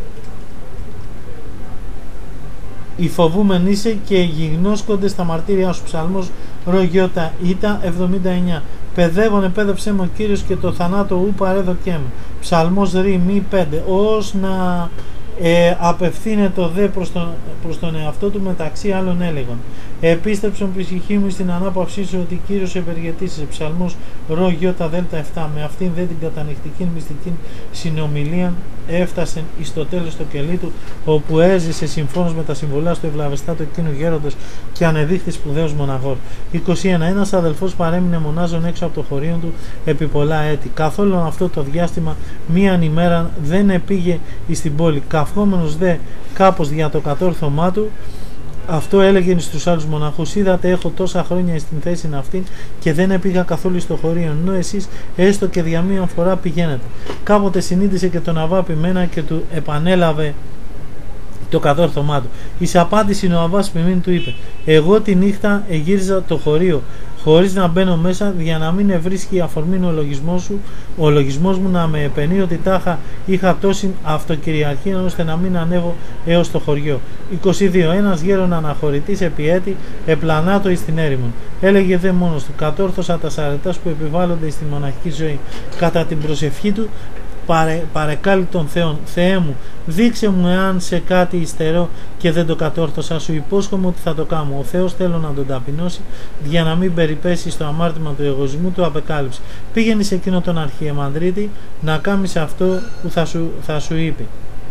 οι φοβούμεν είσαι και γιγνώσκονται στα μαρτύρια σου. Ψαλμός Ρογιώτα Ήτα εβδομήντα εννιά. Παιδεύον επέδεψέ μου ο Κύριος και το θανάτο ου παρέδοκέ μου. Ψαλμός Ρη μη πέντε. Ως να ε, απευθύνεται δε προς τον, προς τον εαυτό του, μεταξύ άλλων έλεγον. Επίστρεψον ψυχή μου στην ανάπαυσή σου ότι Κύριος ευεργετήσει. Ψαλμός Ρο Γιώτα Δέλτα επτά. Με αυτήν δε την κατανυχτική μυστική συνομιλία έφτασε εις το τέλος το κελί του, όπου έζησε συμφώνως με τα συμβουλά του ευλαβεστάτου εκείνου γέροντος και ανεδείχθη σπουδαίος μοναχός. είκοσι ένα. Ένας αδελφός παρέμεινε μονάζον έξω από το χωρίο του επί πολλά έτη. Καθόλου αυτό το διάστημα μίαν ημέρα δεν επήγε εις την πόλη. Καυχόμενος δε κάπως δια το κατόρθωμά του, αυτό έλεγε στους άλλους μοναχούς: είδατε, έχω τόσα χρόνια στην θέση αυτήν και δεν επήγα καθόλου στο χωρίο, ενώ εσείς έστω και δια μία φορά πηγαίνετε. Κάποτε συνείδησε και τον Αβά πειμένα και του επανέλαβε το κατόρθωμά του. Εις απάντηση ο Αβάς πειμήν του είπε: εγώ τη νύχτα εγύριζα το χωρίο χωρίς να μπαίνω μέσα, για να μην ευρίσκει αφορμήν ο λογισμός σου, ο λογισμός μου να με επενεί ότι τάχα είχα τόση αυτοκυριαρχία ώστε να μην ανέβω έως το χωριό. είκοσι δύο. Ένας γέρον αναχωρητής επί έτη επλανάτο εις την έρημον. Έλεγε δε μόνος του: κατόρθωσα τα αρετάς που επιβάλλονται στη μοναχική ζωή. Κατά την προσευχή του παρε, παρεκάλει τον Θεόν: Θεέ μου, δείξε μου εάν σε κάτι υστερώ και δεν το κατόρθωσα, σου υπόσχομαι ότι θα το κάνω. Ο Θεός θέλω να τον ταπεινώσει, για να μην περιπέσει στο αμάρτημα του εγωισμού του απεκάλυψη. Πήγαινε σε εκείνο τον αρχιεμανδρίτη να κάνεις αυτό που θα σου, θα σου είπε.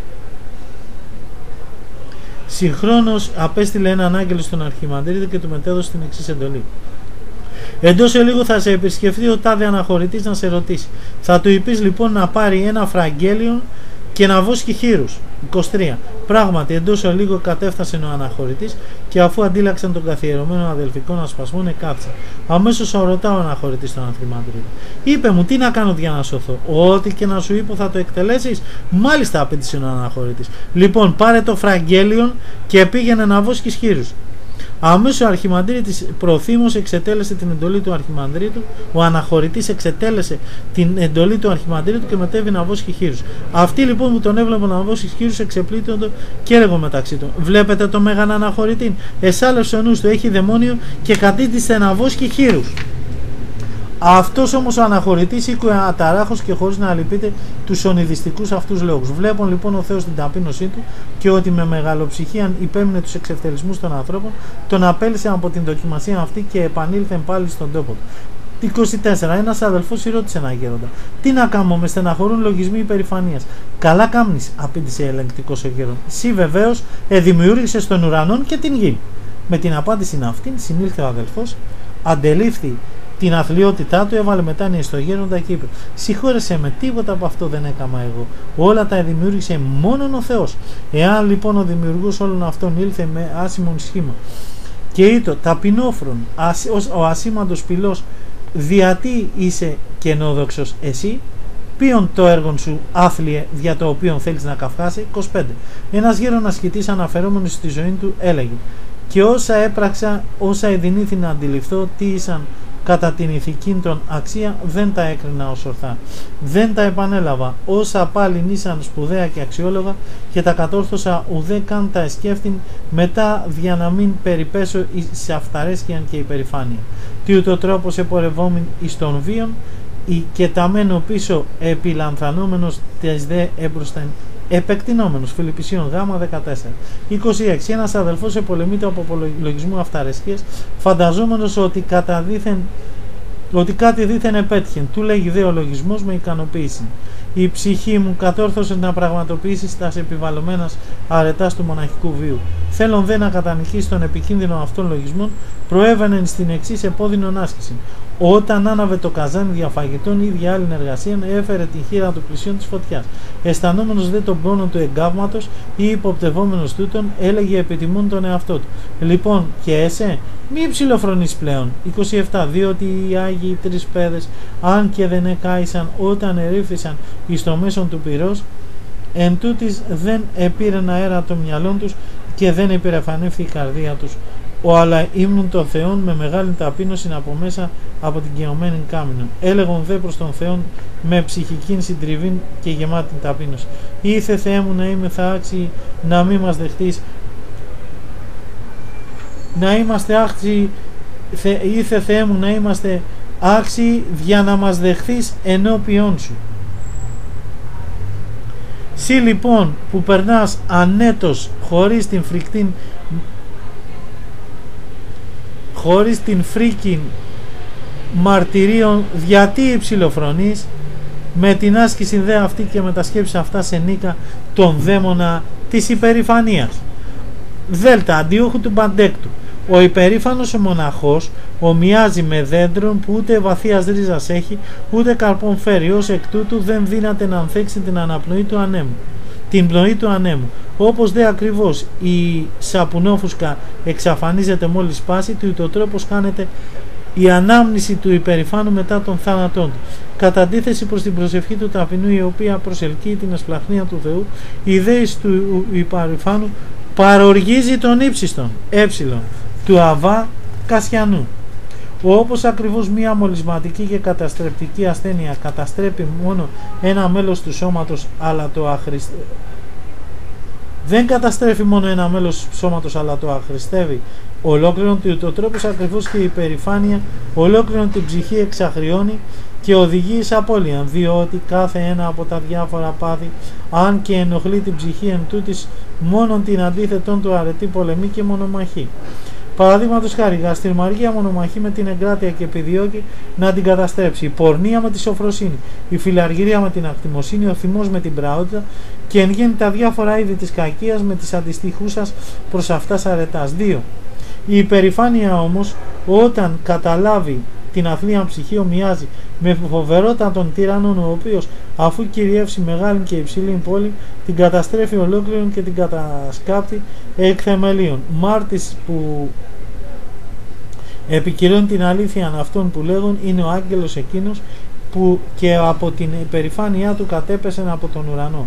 Συγχρόνως απέστειλε έναν άγγελο στον αρχιμανδρίτη και του μετέδωσε την εξής εντολή: εντός σε λίγο θα σε επισκεφτεί ο τάδε αναχωρητής να σε ρωτήσει. Θα του είπεις λοιπόν να πάρει ένα φραγγέλιο και να βόσκει χείρους. είκοσι τρία. Πράγματι, εντός σε λίγο κατέφτασε ο αναχωρητής και αφού αντίλαξαν τον καθιερωμένο αδελφικών ασπασμών, εκάθισε. Αμέσως ρωτά ο αναχωρητής τον αρχιμανδρίτη: είπε μου, τι να κάνω για να σωθώ? Ό,τι και να σου είπω θα το εκτελέσεις? Μάλιστα, απέτησε ο αναχωρητής. Λοιπόν, πάρε το φραγγέλιον και πήγαινε να βόσκεις χείρους. Αμέσως ο αρχιμανδρίτης προθύμως εξετέλεσε την εντολή του αρχιμανδρίτου, ο αναχωρητής εξετέλεσε την εντολή του αρχιμανδρίτου και μετέβη να βόσκει χείρους. Αυτοί λοιπόν που τον έβλεπαν να βόσκει χείρους εξεπλήττονται και έλεγαν μεταξύ των: βλέπετε το μέγαν αναχωρητή? Εσάλευσε ο νους του, έχει δαιμόνιο και κατήτησε να βόσκει χείρους. Αυτός όμως ο αναχωρητής ήκουε αταράχος και χωρίς να λυπείται τους ονειδιστικούς αυτούς λόγους. Βλέπουν λοιπόν ο Θεός την ταπείνωσή του και ότι με μεγαλοψυχία υπέμεινε τους εξευτελισμούς των ανθρώπων, τον απέλυσε από την δοκιμασία αυτή και επανήλθε πάλι στον τόπο του. είκοσι τέσσερα. Ένας αδελφός ρώτησε ένα γέροντα: τι να κάνω, με στεναχωρούν λογισμοί υπερηφανίας? Καλά κάμνεις, απήντησε ελεγκτικός ο γέρον. Συ βεβαίως εδημιούργησες τον ουρανόν και την γη. Με την απάντηση αυτήν συνήλθε ο αδελφός, αντελήφθη την αθλιότητά του, έβαλε μετάνοια στο γέροντα και είπε: συγχώρεσέ με, τίποτα από αυτό δεν έκαμα εγώ. Όλα τα δημιούργησε μόνον ο Θεός. Εάν λοιπόν ο δημιουργός όλων αυτών ήλθε με άσημον σχήμα και ήτο ταπεινόφρον, ο ασήμαντος πυλός, διατί είσαι κενόδοξος εσύ? Ποιον το έργον σου άθλιε δια το οποίο θέλεις να καυχάσει? είκοσι πέντε. Ένας γέρον ασκητής αναφερόμενος στη ζωή του έλεγε: και όσα έπραξα, όσα εδινήθη να αντιληφθώ τι ήσαν κατά την ηθική των αξία, δεν τα έκρινα ως ορθά. Δεν τα επανέλαβα. Όσα πάλι ήσαν σπουδαία και αξιόλογα και τα κατόρθωσα, ουδέ καν τα εσκέφτην μετά, για να μην περιπέσω σε αυταρέσκειαν και υπερηφάνεια. Τι ούτω τρόπος επορευόμην εις των βίων και τα μένω πίσω επιλανθανόμενος τες δε έμπροσθεν επεκτηνόμενος. Φιλιππισίων Γ δεκατέσσερα. είκοσι έξι. Ένας αδελφός επολεμείται από απολογισμό αυταρεσκίας, φανταζόμενος ότι, δίθεν, ότι κάτι δίθεν επέτυχε. Του λέγει δε ο λογισμός με ικανοποίηση: η ψυχή μου κατόρθωσε να πραγματοποιήσει τα επιβαλλομένας αρετάς του μοναχικού βίου. θέλον δε να κατανικήσει τον επικίνδυνο αυτών λογισμών, προέβαινε στην εξής επώδυνον άσκηση. Όταν άναβε το καζάνι διαφαγητών ή δια άλλην εργασία, έφερε τη χείρα του πλησίον της φωτιάς. Αισθανόμενος δε τον πόνο του εγκάβματος ή υποπτευόμενος τούτον, έλεγε επιτιμούν τον εαυτό του. Λοιπόν, και εσέ, μη ψηλοφρονείς πλέον. είκοσι επτά. Διότι οι Άγιοι τρεις πέδες, αν και δεν εκάησαν όταν ερήφθησαν εις το μέσον του πυρός, εν τούτης δεν επήρεν αέρα το μυαλόν τους και δεν υπερεφανεύθη η καρδία τους. Ο αλλά ύμνουν τον Θεόν με μεγάλη ταπείνωση από μέσα από την καιωμένη κάμινο. Έλεγον δε προς τον Θεόν με ψυχικήν συντριβήν και γεμάτη ταπείνωση. Ήθε Θεέ μου να είμαι θα άξιοι να μη μας δεχτείς, να είμαστε άξιοι, θε, ήθε Θεέ μου να είμαστε άξιοι για να μας δεχθείς ενώπιόν σου. Συ λοιπόν που περνάς ανέτος χωρίς την φρικτήν χωρίς την φρίκη μαρτυρίων, γιατί υψηλοφρονείς, με την άσκηση δε αυτή και με τα σκέψεις αυτά σε νίκα τον δαίμονα της υπερηφανίας. Δέλτα αντίοχου του παντέκτου. Ο υπερήφανος ο μοναχός ομοιάζει με δέντρον που ούτε βαθίας ρίζας έχει, ούτε καρπών φέρει, ως εκ τούτου δεν δύναται να ανθέξει την αναπνοή του ανέμου. Την πνοή του ανέμου. Όπως δε ακριβώς η σαπουνόφουσκα εξαφανίζεται μόλις σπάσει, του το τρόπος κάνεται η ανάμνηση του υπερηφάνου μετά τον θάνατόν του. Κατά αντίθεση προς την προσευχή του ταπεινού, η οποία προσελκύει την εσπλαχνία του Θεού, η ιδέης του υπερηφάνου παροργίζει τον ύψιστον, έψιλον, του Αβά Κασιανού. Όπως ακριβώς μία μολυσματική και καταστρεπτική ασθένεια καταστρέπει μόνο ένα μέλος του σώματος, αλλά το αχρηστεύει. Δεν καταστρέφει μόνο ένα μέλος του σώματος, αλλά το αχρηστεύει ολόκληρον, το τρόπος ακριβώς και η υπερηφάνεια ολόκληρον την ψυχή εξαχριώνει και οδηγεί εις απώλειαν, διότι κάθε ένα από τα διάφορα πάθη, αν και ενοχλεί την ψυχή εν τούτης, μόνον την αντίθετον του αρετή πολεμή και μονομαχή. Παραδείγματος χάρη, η γαστριμαργία μονομαχεί με την εγκράτεια και επιδιώκει να την καταστρέψει. Η πορνεία με τη σοφροσύνη, η φιλαργυρία με την ακτιμοσύνη, ο θυμός με την πραότητα και εν γέννη τα διάφορα είδη της κακίας με τις αντιστοιχούσας προς αυτάς αρετάς. δύο. Η υπερηφάνεια όμως, όταν καταλάβει την αθλία ψυχή, ομοιάζει με φοβερότατον τύραννον, ο οποίος αφού κυριεύσει μεγάλη και υψηλή πόλη, την καταστρέφει ολόκληρον και την κατασκάπτει εκ θεμελίων. Μάρτης που επικυρώνει την αλήθεια αυτών που λέγουν είναι ο άγγελος εκείνος που και από την υπερηφάνειά του κατέπεσε από τον ουρανό.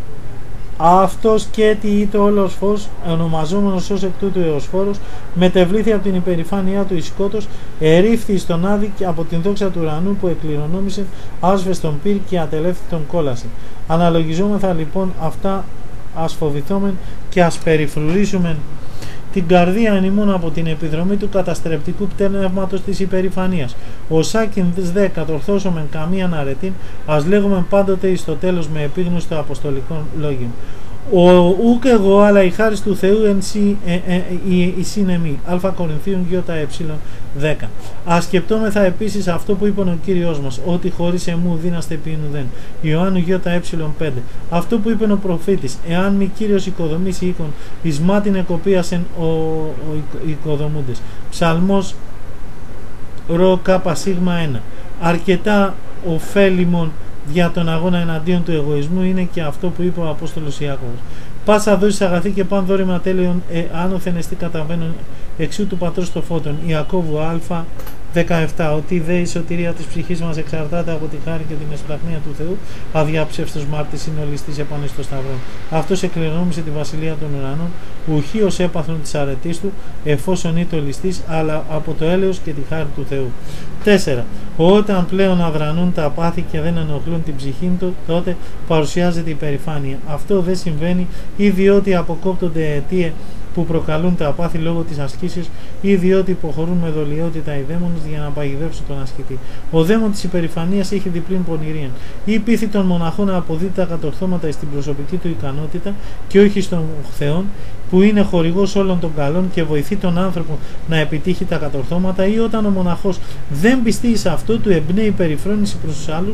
Αυτός και τι ήτο όλος φως, ονομαζόμενος ως εκ τούτου Εωσφόρος, μετεβλήθη από την υπερηφάνειά του εις σκότος, ερήφθη στον άδη και από την δόξα του ουρανού που εκκληρονόμησε, άσβες τον πυρ και ατελεύθη τον κόλασε. Αναλογιζόμεθα λοιπόν αυτά, ας φοβηθόμεν και ας περιφρουρήσουμε την καρδία εν ημών από την επιδρομή του καταστρεπτικού πνεύματος της υπερηφανίας. Ο Σάκινδς δε κατορθώσομεν καμίαν αρετήν, ας λέγουμε πάντοτε εις το τέλος με επίγνωση των αποστολικών λόγιων. Ο ουκ εγώ, αλλά η χάρις του Θεού εν σύ, ε, ε, η, η συνεμή. Α Κορινθίων γιώτα ε δέκα. Ας σκεπτόμεθα επίσης αυτό που είπε ο Κύριος μας, ότι χωρίς εμού δύναστε ποιήν ουδέν. Ιωάννου γιώτα ε πέντε. Αυτό που είπε ο προφήτης, εάν μη Κύριος οικοδομήσει οίκον, εις μάτιν εκοπίασεν ο, ο, ο οικοδομούντες. Ψαλμός ρο κάπα σίγμα ένα. Αρκετά ωφέλιμον για τον αγώνα εναντίον του εγωισμού είναι και αυτό που είπε ο Απόστολος Ιάκωβος. Πάσα δόσεις αγαθή και παν δόρημα τέλειον, ε, άνωθεν εστί καταβαίνουν εξού του πατρός το φώτον. Ιακώβου Α δεκαεπτά. Ότι δε η σωτηρία της ψυχής μας εξαρτάται από τη χάρη και την εσπλαχνία του Θεού, αδιάψευστος μάρτης είναι ο ληστής επάνω στο σταυρό. Αυτός εκκληρονόμησε τη βασιλεία των ουρανών, ουχή ως έπαθρον της αρετής του, εφόσον ήτο ληστής, αλλά από το έλεος και τη χάρη του Θεού. τέσσερα. Όταν πλέον αδρανούν τα πάθη και δεν ενοχλούν την ψυχή του, τότε παρουσιάζεται η υπερηφάνεια. Αυτό δεν συμβαίνει ή διότι αποκόπτονται αιτίες που προκαλούν τα απάθη λόγω της ασκήσεως ή διότι υποχωρούν με δολιότητα οι δαίμονες για να παγιδεύσουν τον ασκητή. Ο δαίμον της υπερηφανίας έχει διπλήν πονηρία. Ή πείθει τον μοναχό να αποδίδει τα κατορθώματα στην προσωπική του ικανότητα και όχι στον Θεόν, που είναι χορηγός όλων των καλών και βοηθεί τον άνθρωπο να επιτύχει τα κατορθώματα, ή όταν ο μοναχός δεν πιστεί σε αυτό, του εμπνέει περιφρόνηση προς τους άλλους,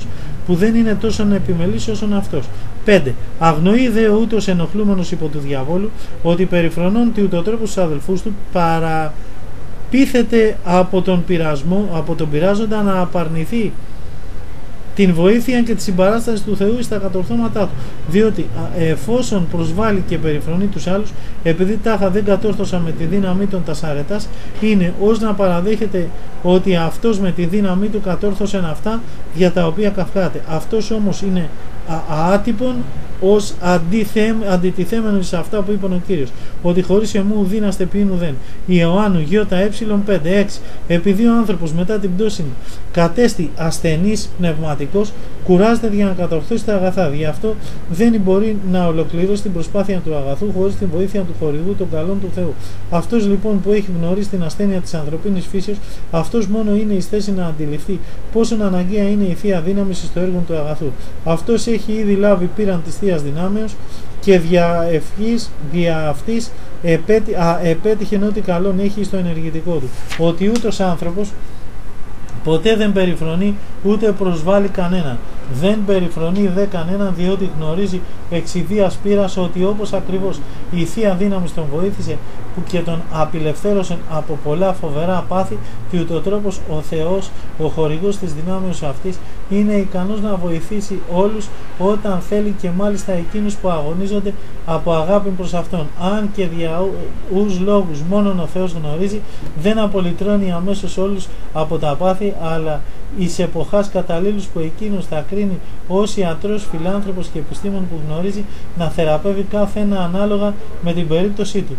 που δεν είναι τόσο επιμελής όσον αυτός. πέντε. Αγνοεί δε ούτως ενοχλούμενος υπό του διαβόλου ότι περιφρονών τι ούτω τρόπο στους αδελφούς του παραπείθεται από τον πειρασμό, από τον πειράζοντα να απαρνηθεί την βοήθεια και τη συμπαράσταση του Θεού στα κατορθώματά του. Διότι εφόσον προσβάλλει και περιφρονεί τους άλλους, επειδή τάχα δεν κατόρθωσαν με τη δύναμή των τασαρετάς, είναι ως να παραδέχεται ότι αυτός με τη δύναμή του κατόρθωσε αυτά για τα οποία καυχάται. Αυτός όμως είναι αάτυπον ως αντιτιθέμενος σε αυτά που είπε ο Κύριος, ότι χωρίς εμού δύναστε ποιήν ουδέν. Ιωάννου γιώτα ε πέντε έξι. Επειδή ο άνθρωπος μετά την πτώση κατέστη ασθενής πνευματικός, κουράζεται για να κατορθώσει τα αγαθά. Γι' αυτό δεν μπορεί να ολοκληρώσει την προσπάθεια του αγαθού χωρίς την βοήθεια του χορηγού των καλών του Θεού. Αυτός λοιπόν που έχει γνωρίσει την ασθένεια της ανθρωπίνης φύσεως, αυτός μόνο είναι εις θέση να αντιληφθεί πόσο αναγκαία είναι η θεία δύναμη στο έργο του αγαθού. Αυτός έχει ήδη λάβει πείραν της θείας δυνάμεως και δια ευχής, δια αυτής επέτει, α, επέτυχε ό,τι καλόν έχει στο ενεργητικό του. Ότι ούτως άνθρωπος ποτέ δεν περιφρονεί ούτε προσβάλλει κανέναν. Δεν περιφρονεί δε κανέναν, διότι γνωρίζει εξ ιδίας πείρας ότι όπως ακριβώς η θεία δύναμη τον βοήθησε που και τον απελευθέρωσε από πολλά φοβερά πάθη, και ούτω τρόπος ο Θεός, ο χορηγός της δυνάμεως αυτής, είναι ικανός να βοηθήσει όλους όταν θέλει, και μάλιστα εκείνους που αγωνίζονται από αγάπη προς Αυτόν. Αν και δια ους λόγους μόνον ο Θεός γνωρίζει, δεν απολυτρώνει αμέσως όλους από τα πάθη, αλλά εις εποχάς καταλήλους που εκείνος θα κρίνει ως ιατρός, φιλάνθρωπος και επιστήμον που γνωρίζει να θεραπεύει κάθε ένα ανάλογα με την περίπτωσή του.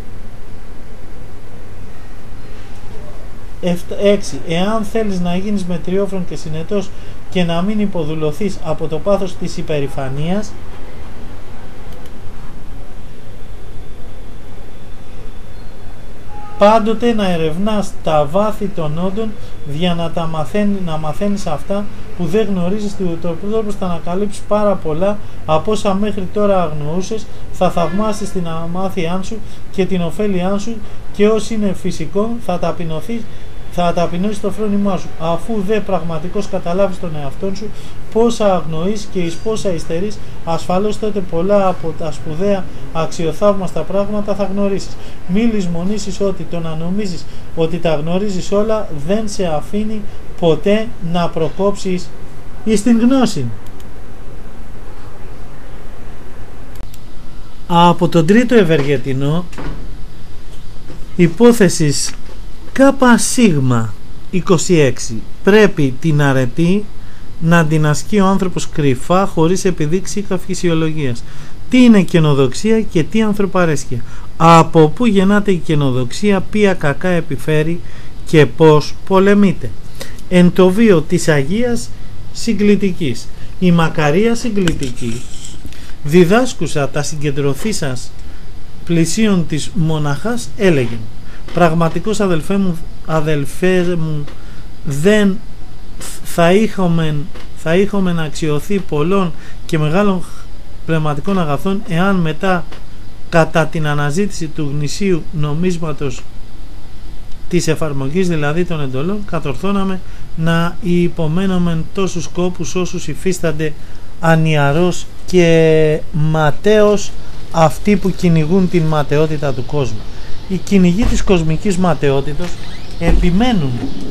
έξι. Εάν θέλεις να γίνεις μετριόφρον και συνετός και να μην υποδουλωθείς από το πάθος της υπερηφανίας, πάντοτε να ερευνάς τα βάθη των όντων για να τα μαθαίνει, να μαθαίνεις αυτά που δεν γνωρίζεις, το τρόπο θα ανακαλύψεις πάρα πολλά από όσα μέχρι τώρα αγνοούσες, θα θαυμάσεις την αμάθειά σου και την ωφέλειά σου, και όσοι είναι φυσικό θα ταπεινωθείς, θα ταπεινώσεις το φρόνημά σου. Αφού δε πραγματικώς καταλάβεις τον εαυτόν σου, πόσα αγνοείς και εις πόσα υστερείς, ασφαλώς τότε πολλά από τα σπουδαία αξιοθαύμαστα πράγματα θα γνωρίσεις. Μη λησμονήσεις ότι το να νομίζεις ότι τα γνωρίζεις όλα δεν σε αφήνει ποτέ να προκόψεις εις την γνώση. Από τον τρίτο ευεργετινό, υπόθεσης κάπα σίγμα είκοσι έξι, πρέπει την αρετή να την ασκεί ο άνθρωπος κρυφά, χωρίς επιδείξει καυφυσιολογίας. Τι είναι καινοδοξία και τι ανθρωπαρέσκεια? Από πού γεννάται η καινοδοξία, ποια κακά επιφέρει και πώς πολεμείται? Εν το βίο της Αγίας Συγκλητικής. Η Μακαρία Συγκλητική, διδάσκουσα τα συγκεντρωθήσας πλησίων της μοναχάς, έλεγε: πραγματικός αδελφέ μου, αδελφέ μου, δεν θα είχομεν, θα είχομεν αξιωθεί πολλών και μεγάλων πνευματικών αγαθών, εάν μετά κατά την αναζήτηση του γνησίου νομίσματος της εφαρμογής, δηλαδή των εντολών, κατορθώναμε να υπομένομεν τόσους κόπους όσους υφίστανται ανιαρός και ματέος αυτοί που κυνηγούν την ματαιότητα του κόσμου. Οι κυνηγοί της κοσμικής ματαιότητος επιμένουν,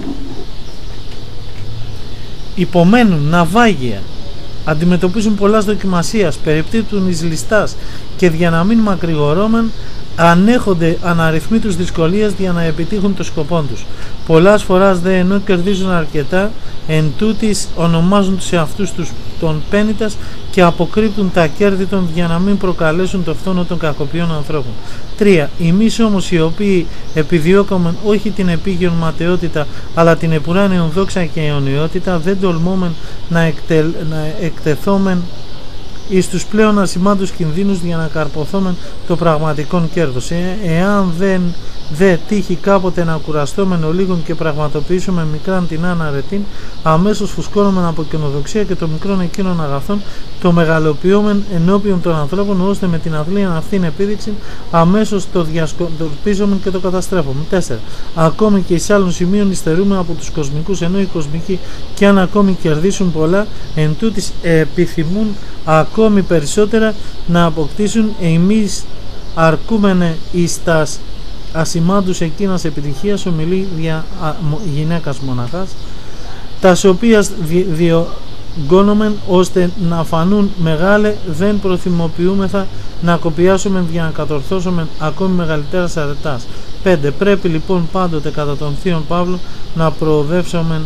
υπομένουν ναυάγια, αντιμετωπίζουν πολλάς δοκιμασίας, περιπτύπτουν εις ληστάς, και για να μην μακρηγορώμεν ανέχονται αναριθμήτους δυσκολίες για να επιτύχουν το σκοπό τους. Πολλάς φοράς δε, ενώ κερδίζουν αρκετά, εν τούτης ονομάζουν τους εαυτούς τους τον πένητας και αποκρύπτουν τα κέρδη των για να μην προκαλέσουν το φθόνο των κακοποιών ανθρώπων. τρία. Εμείς όμως, οι οποίοι επιδιώκομεν όχι την επίγειον ματαιότητα αλλά την επουράνιον δόξα και αιωνιότητα, δεν τολμόμεν να, εκτε, να εκτεθόμεν εις τους πλέον ασημάντους κινδύνους για να καρποθόμεν το πραγματικό κέρδος. Ε, εάν δεν δε τύχει κάποτε να κουραστόμεν ολίγων και πραγματοποιήσουμε μικράν την αναρετήν, αμέσως φουσκώνομεν από καινοδοξία και το μικρόν εκείνων αγαθών το μεγαλοποιούμεν ενώπιον των ανθρώπων, ώστε με την αθλίαν αυτήν επίδειξη αμέσως το διασκορπίζομεν και το καταστρέφουμε. τέσσερα. Ακόμη και εις άλλων σημείων υστερούμε από τους κοσμικούς, ενώ οι κοσμικοί κι αν ακόμη κερδίσουν πολλά, εν τούτης επιθυμούν ακόμη περισσότερα να αποκτήσουν, εμείς αρκούμενε εις τας ασημάντους εκείνας επιτυχίας, ομιλεί δια γυναίκας μοναχάς, τας οποίας διωγγώνομεν ώστε να φανούν μεγάλε, δεν προθυμοποιούμεθα να κοπιάσουμε για να κατορθώσουμε ακόμη μεγαλύτερα αρετάς. πέντε. Πρέπει λοιπόν πάντοτε κατά τον Θείον Παύλο να προοδεύσουμε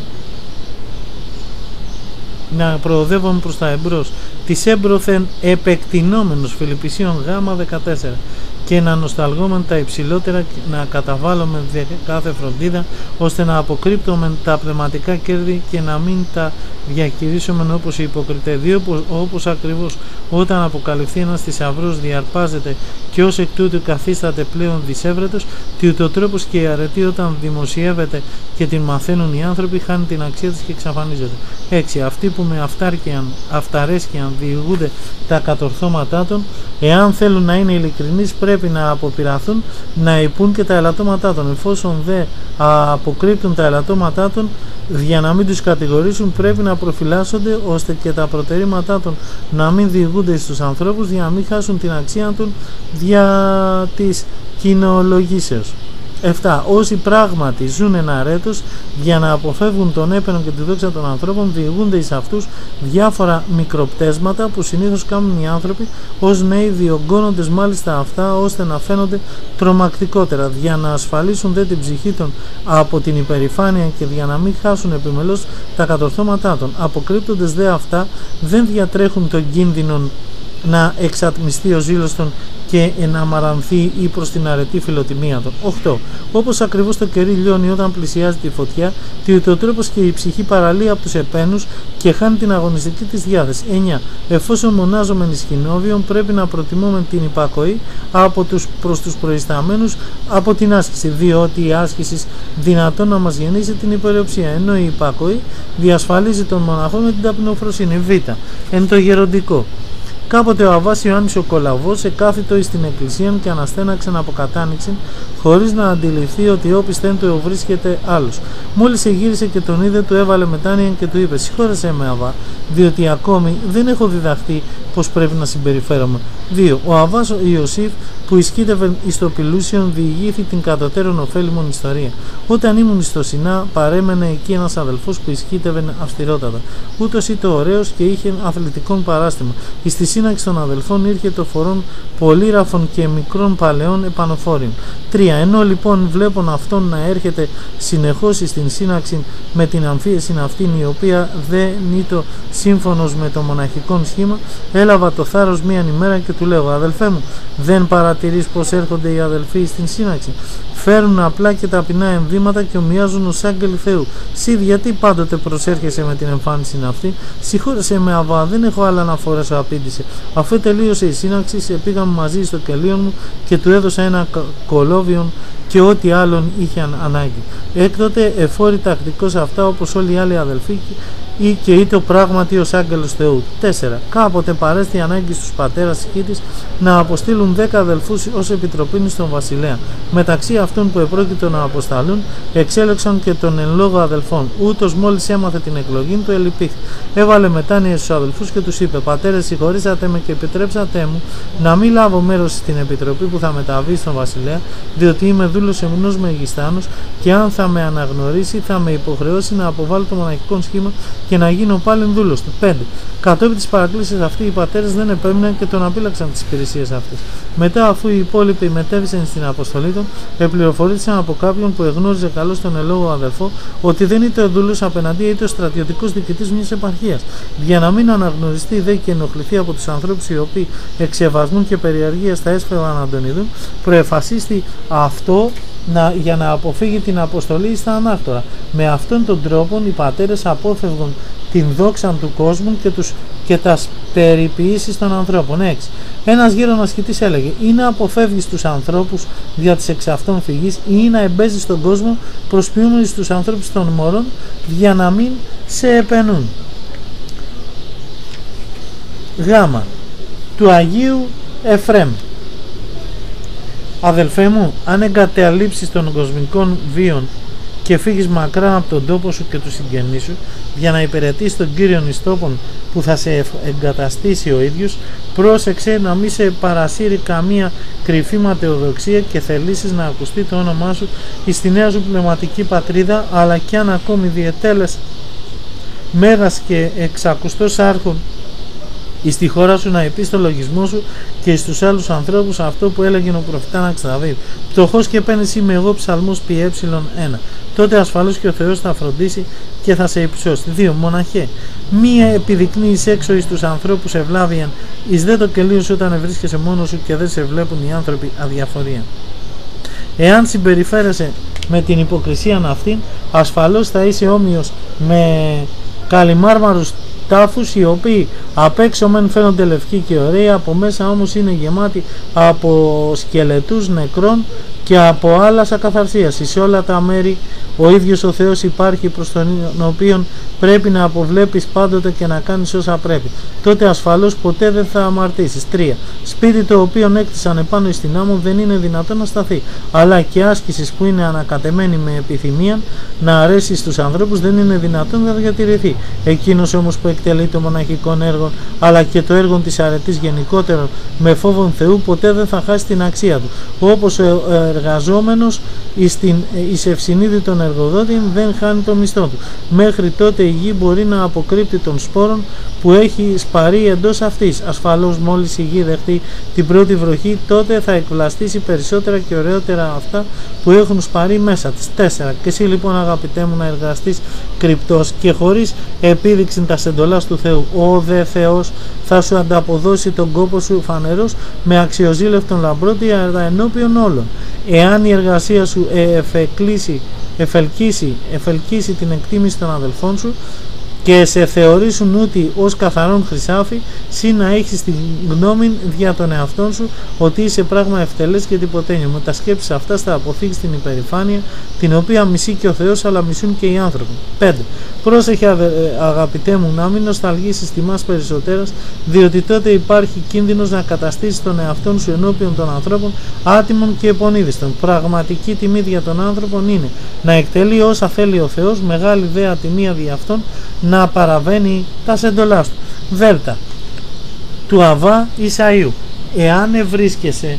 να προοδεύουμε προς τα εμπρός, της έμπροθεν επεκτηνόμενος Φιλιππισίων Γ δεκατέσσερα, και να νοσταλγόμεν τα υψηλότερα, να καταβάλλουμε κάθε φροντίδα ώστε να αποκρύπτουμε τα πνευματικά κέρδη και να μην τα διακηρύσουμε όπως οι υποκριτέδοι, όπως, όπως ακριβώς όταν αποκαλυφθεί ένας θησαυρός διαρπάζεται και ως εκ τούτου καθίσταται πλέον δυσέβρετος, τι ούτω τρόπος και η αρετή όταν δημοσιεύεται και την μαθαίνουν οι άνθρωποι χάνει την αξία της και εξαφανίζεται. έξι. Αυτοί που με αυτάρκειαν, αυταρέσκειαν διηγούνται τα κατορθώματά των, εάν θέλουν να είναι ειλικρινείς, πρέπει να αποπειραθούν να υπούν και τα ελαττώματά των. Εφόσον δε αποκρύπτουν τα ελαττώματά των, για να μην τους κατηγορήσουν, πρέπει να προφυλάσσονται ώστε και τα προτερήματά των να μην διηγούνται στους ανθρώπους, για να μην χάσουν την αξία των δια της κοινολογήσεως. επτά. Όσοι πράγματι ζουν ένα αρέτος για να αποφεύγουν τον έπαινο και τη δόξα των ανθρώπων, διηγούνται εις αυτούς διάφορα μικροπτέσματα που συνήθως κάνουν οι άνθρωποι ως νέοι, διωγγώνοντες μάλιστα αυτά ώστε να φαίνονται τρομακτικότερα, για να ασφαλίσουν δε την ψυχή των από την υπερηφάνεια και για να μην χάσουν επιμελώς τα κατορθώματά των. Αποκρύπτοντες δε αυτά, δεν διατρέχουν τον κίνδυνο να εξατμιστεί ο ζήλος των και να μαρανθεί ή προς την αρετή φιλοτιμία των. οκτώ. Όπως ακριβώς το κερί λιώνει όταν πλησιάζει τη φωτιά, τι ούτω τρόπος και η ψυχή παραλύει από τους επένους και χάνει την αγωνιστική της διάθεση. εννιά. Εφόσον μονάζομεν εις κοινόβιον, πρέπει να προτιμούμε την υπακοή από τους προς τους προϊσταμένους από την άσκηση, διότι η άσκηση δυνατόν να μας γεννήσει την υπεροψία, ενώ η υπακοή διασφαλίζει τον μοναχό με την ταπεινοφροσύνη. β. Εν το γεροντικό. Κάποτε ο Αββάς Ιωάννης ο Κολαβός εκάθιτο εις την εκκλησία και αναστέναξεν από κατάνοιξην, χωρίς να αντιληφθεί ότι όπισθεν του βρίσκεται άλλος. Μόλις εγύρισε και τον είδε, του έβαλε μετάνοια και του είπε: «Συγχώρεσέ με, Αββά, διότι ακόμη δεν έχω διδαχθεί πως πρέπει να συμπεριφέρομαι». δύο. Ο Αββάς Ιωσήφ, που ισκήτευε εις το Πηλούσιον, διηγήθη την κατωτέρων ωφέλιμον ιστορία. Όταν ήμουν στο Σινά, παρέμενε εκεί ένας αδελφός που ισκήτευε αυστηρότατα. Ούτως ήταν ωραίος και είχε αθλητικόν παράστημα. Εις τη σύναξη των αδελφών ήρχε το φορών πολύραφων και μικρών παλαιών επανοφόριων. τρία. Ενώ λοιπόν βλέπουν αυτόν να έρχεται συνεχώς στην σύναξη με την αμφίεση αυτήν, η οποία δεν νήτω σύμφωνος με το μοναχικό σχήμα, έλαβα το θάρρος μίαν ημέρα και του λέω: «Αδελφέ μου, δεν παρατηρείς πως έρχονται οι αδελφοί στην σύναξη? Φέρουν απλά και ταπεινά ενδύματα και ομοιάζουν ως άγγελοι Θεού. Συ γιατί πάντοτε προσέρχεσαι με την εμφάνιση αυτή? Συγχώρεσέ με, Αββά, δεν έχω άλλα να φορέσω», απήντησε. Αφού τελείωσε η σύναξη, πήγαμε μαζί στο κελίον μου και του έδωσα ένα κολόβιον και ό,τι άλλον είχε ανάγκη. Έκτοτε εφόρη τακτικός αυτά όπως όλοι οι άλλοι αδελφοί ή και είτε πράγματι ως άγγελος Θεού. τέσσερα. Κάποτε παρέστη ανάγκη στους πατέρας της Χίτης να αποστείλουν δέκα αδελφούς ως επιτροπήν στον βασιλέα. Μεταξύ αυτών που επρόκειτο να αποσταλούν, εξέλεξαν και τον εν λόγω αδελφών. Ούτως μόλις έμαθε την εκλογή του, ελυπήθη. Έβαλε μετάνοια στους αδελφούς και τους είπε: «Πατέρες, συγχωρήσατε με και επιτρέψατε μου να μην λάβω μέρος στην επιτροπή που θα μεταβεί στον βασιλέα, διότι είμαι δούλος εμνός μεγιστάνος και αν θα με αναγνωρίσει θα με υποχρεώσει να αποβάλω το μοναχικό σχήμα και να γίνω πάλι δούλος του». πέντε. Κατόπιν τις παρακλήσεις αυτοί, οι πατέρες δεν επέμειναν και τον απείλαξαν τις υπηρεσίες αυτές. Μετά, αφού οι υπόλοιποι μετέβησαν στην αποστολή των, επληροφορήθησαν από κάποιον που εγνώριζε καλώς τον ελόγο αδελφό ότι δεν ήταν ο δούλος απέναντί, είτε ο στρατιωτικός διοικητής μιας επαρχίας. Για να μην αναγνωριστεί δε και ενοχληθεί από τους ανθρώπους οι οποίοι εξεβασμούν και περιαργία στα έσφαιρα να τον ειδούν, προεφασίστη αυτό να, για να αποφύγει την αποστολή στα ανάκτορα. Με αυτόν τον τρόπο οι πατέρες απόφευγαν την δόξα του κόσμου και, τους, και τας περιποιήσεις των ανθρώπων. έξι. Ένας γέρον ασκητής έλεγε: ή να αποφεύγεις τους ανθρώπους δια της εξ αυτών φυγής, ή να εμπέζεις τον κόσμο προσποιούμενοι τους ανθρώπους των μωρών για να μην σε επενούν. Γάμα του Αγίου Εφρέμ. Αδελφέ μου, αν εγκαταλείψεις των κοσμικών βίων και φύγεις μακρά από τον τόπο σου και του συγγενείς σου για να υπηρετείς τον Κύριον εις τόπον που θα σε εγκαταστήσει ο ίδιος, πρόσεξε να μην σε παρασύρει καμία κρυφή ματαιοδοξία και θελήσεις να ακουστεί το όνομά σου εις τη νέα σου πνευματική πατρίδα, αλλά κι αν ακόμη διετέλες μέγας και εξακουστός άρχον εις τη χώρα σου, να επείς το λογισμό σου και εις τους άλλους ανθρώπους αυτό που έλεγε ο προφητάναξ Δαβίδ: πτωχός και πένες είμαι εγώ, ψαλμός πι ε ένα. Τότε ασφαλώς και ο Θεός θα φροντίσει και θα σε υψώσει. δύο. Μοναχέ, μία επιδεικνύεις έξω εις τους ανθρώπους ευλάβιαν, εις δε το κελίο σου όταν βρίσκεσαι μόνος σου και δεν σε βλέπουν οι άνθρωποι αδιαφορία. Εάν συμπεριφέρεσαι με την υποκρισία αυτήν, ασφαλώς θα είσαι όμοιος με καλυμάρμαρους τάφους, οι οποίοι απ' έξω μεν φαίνονται λευκοί και ωραίοι, από μέσα όμως είναι γεμάτοι από σκελετούς νεκρών και από άλλα ακαθαρσίας. Σε όλα τα μέρη ο ίδιος ο Θεός υπάρχει, προς τον οποίον πρέπει να αποβλέπεις πάντοτε και να κάνεις όσα πρέπει. Τότε ασφαλώς ποτέ δεν θα αμαρτήσεις. τρία. Σπίτι το οποίο έκτισαν επάνω στην άμμο δεν είναι δυνατόν να σταθεί, αλλά και άσκηση που είναι ανακατεμένη με επιθυμία να αρέσει στους ανθρώπους δεν είναι δυνατόν να διατηρηθεί. Εκείνος όμως που εκτελεί το μοναχικό έργο, αλλά και το έργο της αρετής γενικότερα με φόβον Θεού, ποτέ δεν θα χάσει την αξία του. Όπως ο εργαζόμενος εις ευσυνείδητον εργοδότη δεν χάνει το μισθό του. Μέχρι τότε η γη μπορεί να αποκρύπτει των σπόρων που έχει σπαρεί εντός αυτής. Ασφαλώς μόλις η γη δεχτεί την πρώτη βροχή, τότε θα εκβλαστήσει περισσότερα και ωραιότερα αυτά που έχουν σπαρεί μέσα της. τέσσερα. Και εσύ λοιπόν, αγαπητέ μου, να εργαστείς κρυπτός και χωρίς επίδειξη τα εντολάς του Θεού. Ο δε Θεός θα σου ανταποδώσει τον κόπο σου φανερός με αξιοζήλευτον λαμπρότητα ενώπιον όλων. Εάν η εργασία σου εφεκλήσει, εφελκύσει, εφελκύσει την εκτίμηση των αδελφών σου και σε θεωρήσουν ούτι ως καθαρόν χρυσάφι, συ να έχεις την γνώμη δια των εαυτών σου ότι είσαι πράγμα ευτελές και τυποτένιο. Με τα σκέψεις αυτά θα αποφύγεις την υπερηφάνεια, την οποία μισεί και ο Θεός, αλλά μισούν και οι άνθρωποι. πέντε. Πρόσεχε, αγαπητέ μου, να μην νοσταλγήσεις τιμάς περισσότερας, διότι τότε υπάρχει κίνδυνος να καταστήσεις τον εαυτόν σου ενώπιον των ανθρώπων άτιμων και επονίδιστων. Πραγματική τιμή δια των άνθρωπων είναι να εκτελεί όσα θέλει ο Θεός, μεγάλη δε ατιμία δι' αυτόν να παραβαίνει τα εντολάς του. Δέλτα του Αβά Ισαΐου. Εάν ευρίσκεσαι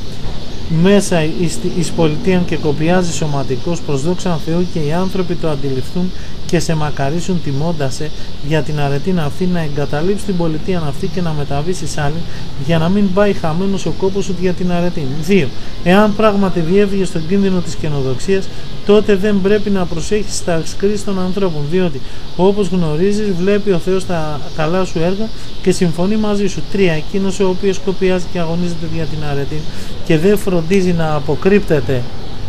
μέσα εις, εις πολιτείαν και κοπιάζει σωματικός προς δόξαν Θεού και οι άνθρωποι το αντιληφθούν και σε μακαρίσουν τιμώντασε για την αρετήν αυτή, να εγκαταλείψει την πολιτεία αυτή και να μεταβήσεις άλλη, για να μην πάει χαμένος ο κόπος σου για την αρετήν. δύο. Εάν πράγματι διέφυγες στον κίνδυνο της καινοδοξίας, τότε δεν πρέπει να προσέχεις τα κρίση των ανθρώπων, διότι όπως γνωρίζεις βλέπει ο Θεός τα καλά σου έργα και συμφωνεί μαζί σου. τρία. Εκείνος ο οποίος κοπιάζει και αγωνίζεται για την αρετήν και δεν φροντίζει να αποκρύπτεται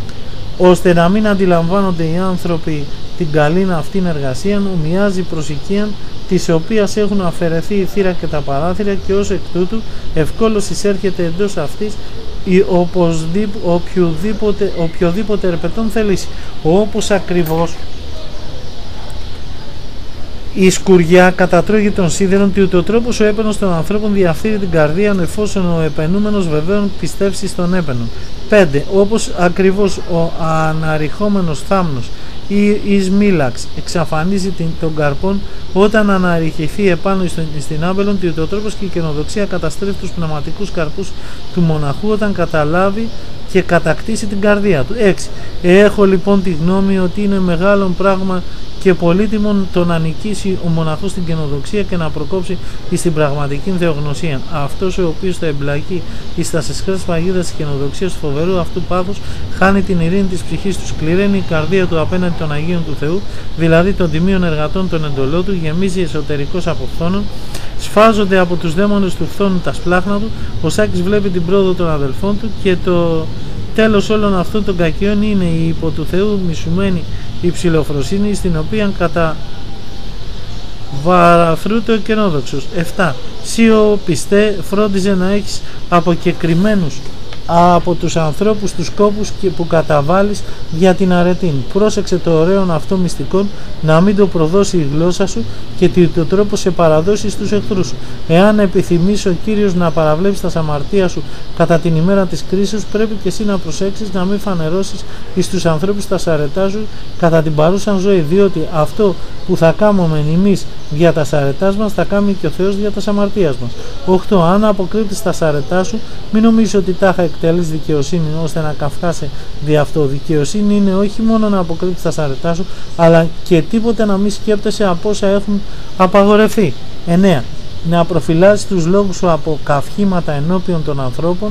ώστε να μην αντιλαμβάνονται οι άνθρωποι την καλήν αυτήν εργασία, ομοιάζει προς οικίαν της οποίας έχουν αφαιρεθεί η θύρα και τα παράθυρα, και ως εκ τούτου ευκόλως εισέρχεται εντός αυτής ή οποιοδήποτε, οποιοδήποτε ερπετών θελήσει. Όπως ακριβώς η σκουριά κατατρώγει των σίδερων, τι ούτω τρόπος ο έπαινος των ανθρώπων διαφθείρει την καρδία, εφόσον ο επενούμενος βεβαίων πιστεύσει στον έπαινο. πέντε. Όπως ακριβώς ο αναρριχόμενος θάμνος ή εις μήλαξ εξαφανίζει τον καρπόν όταν αναρριχηθεί επάνω στην άμπελον, τι ούτω τρόπος και η καινοδοξία καταστρέφει τους πνευματικούς καρπούς του μοναχού όταν καταλάβει και κατακτήσει την καρδία του. έξι. Έχω λοιπόν τη γνώμη ότι είναι μεγάλο πράγμα και πολύτιμον το να νικήσει ο μοναχός στην καινοδοξία και να προκόψει εις την πραγματική θεογνωσία. Αυτός ο οποίος θα εμπλακεί εις τα σεσχρές παγίδας της καινοδοξίας του φοβερού αυτού πάθους χάνει την ειρήνη της ψυχής του, σκληραίνει η καρδία του απέναντι των Αγίων του Θεού, δηλαδή των τιμίων εργατών των εντολών του, γεμίζει εσωτερικός από φθόνων, σφάζονται από τους δαίμονες του φθόνου τα σπλάχνα του, ο Σάκης βλέπει την πρόοδο των αδελφών του και το τέλος όλων αυτών των κακιών είναι η υπό του Θεού μισουμένη υψηλοφροσύνη, στην οποία κατά Βαραθρούτο κενόδοξος. επτά. Σιο πιστέ, φρόντιζε να έχεις αποκεκριμένους από τους ανθρώπους τους κόπους που καταβάλεις για την αρετήν. Πρόσεξε το ωραίο αυτό μυστικόν, να μην το προδώσει η γλώσσα σου και το τρόπο σε παραδώσει στους εχθρούς σου. Εάν επιθυμείς ο Κύριος να παραβλέψεις τα αμαρτία σου κατά την ημέρα της κρίσης, πρέπει και εσύ να προσέξεις να μην φανερώσεις εις τους ανθρώπους τα σαρετά σου κατά την παρούσαν ζωή, διότι αυτό που θα κάνουμε εμείς για τα σαρετάς μας θα κάνει και ο Θεός για τα αμαρτίας μας. οκτώ. Αν αποκρύπτεις τα σαρετά σου, μην νομίζεις ότι τάχα εκτελείς δικαιοσύνη ώστε να καυκάσει δι' αυτό. Δικαιοσύνη είναι όχι μόνο να αποκρύπτεις τα σαρετά σου, αλλά και τίποτε να μην σκέπτεσαι από όσα έχουν απαγορευτεί. εννέα. Να προφυλάσσεις τους λόγους σου από καυχήματα ενώπιον των ανθρώπων,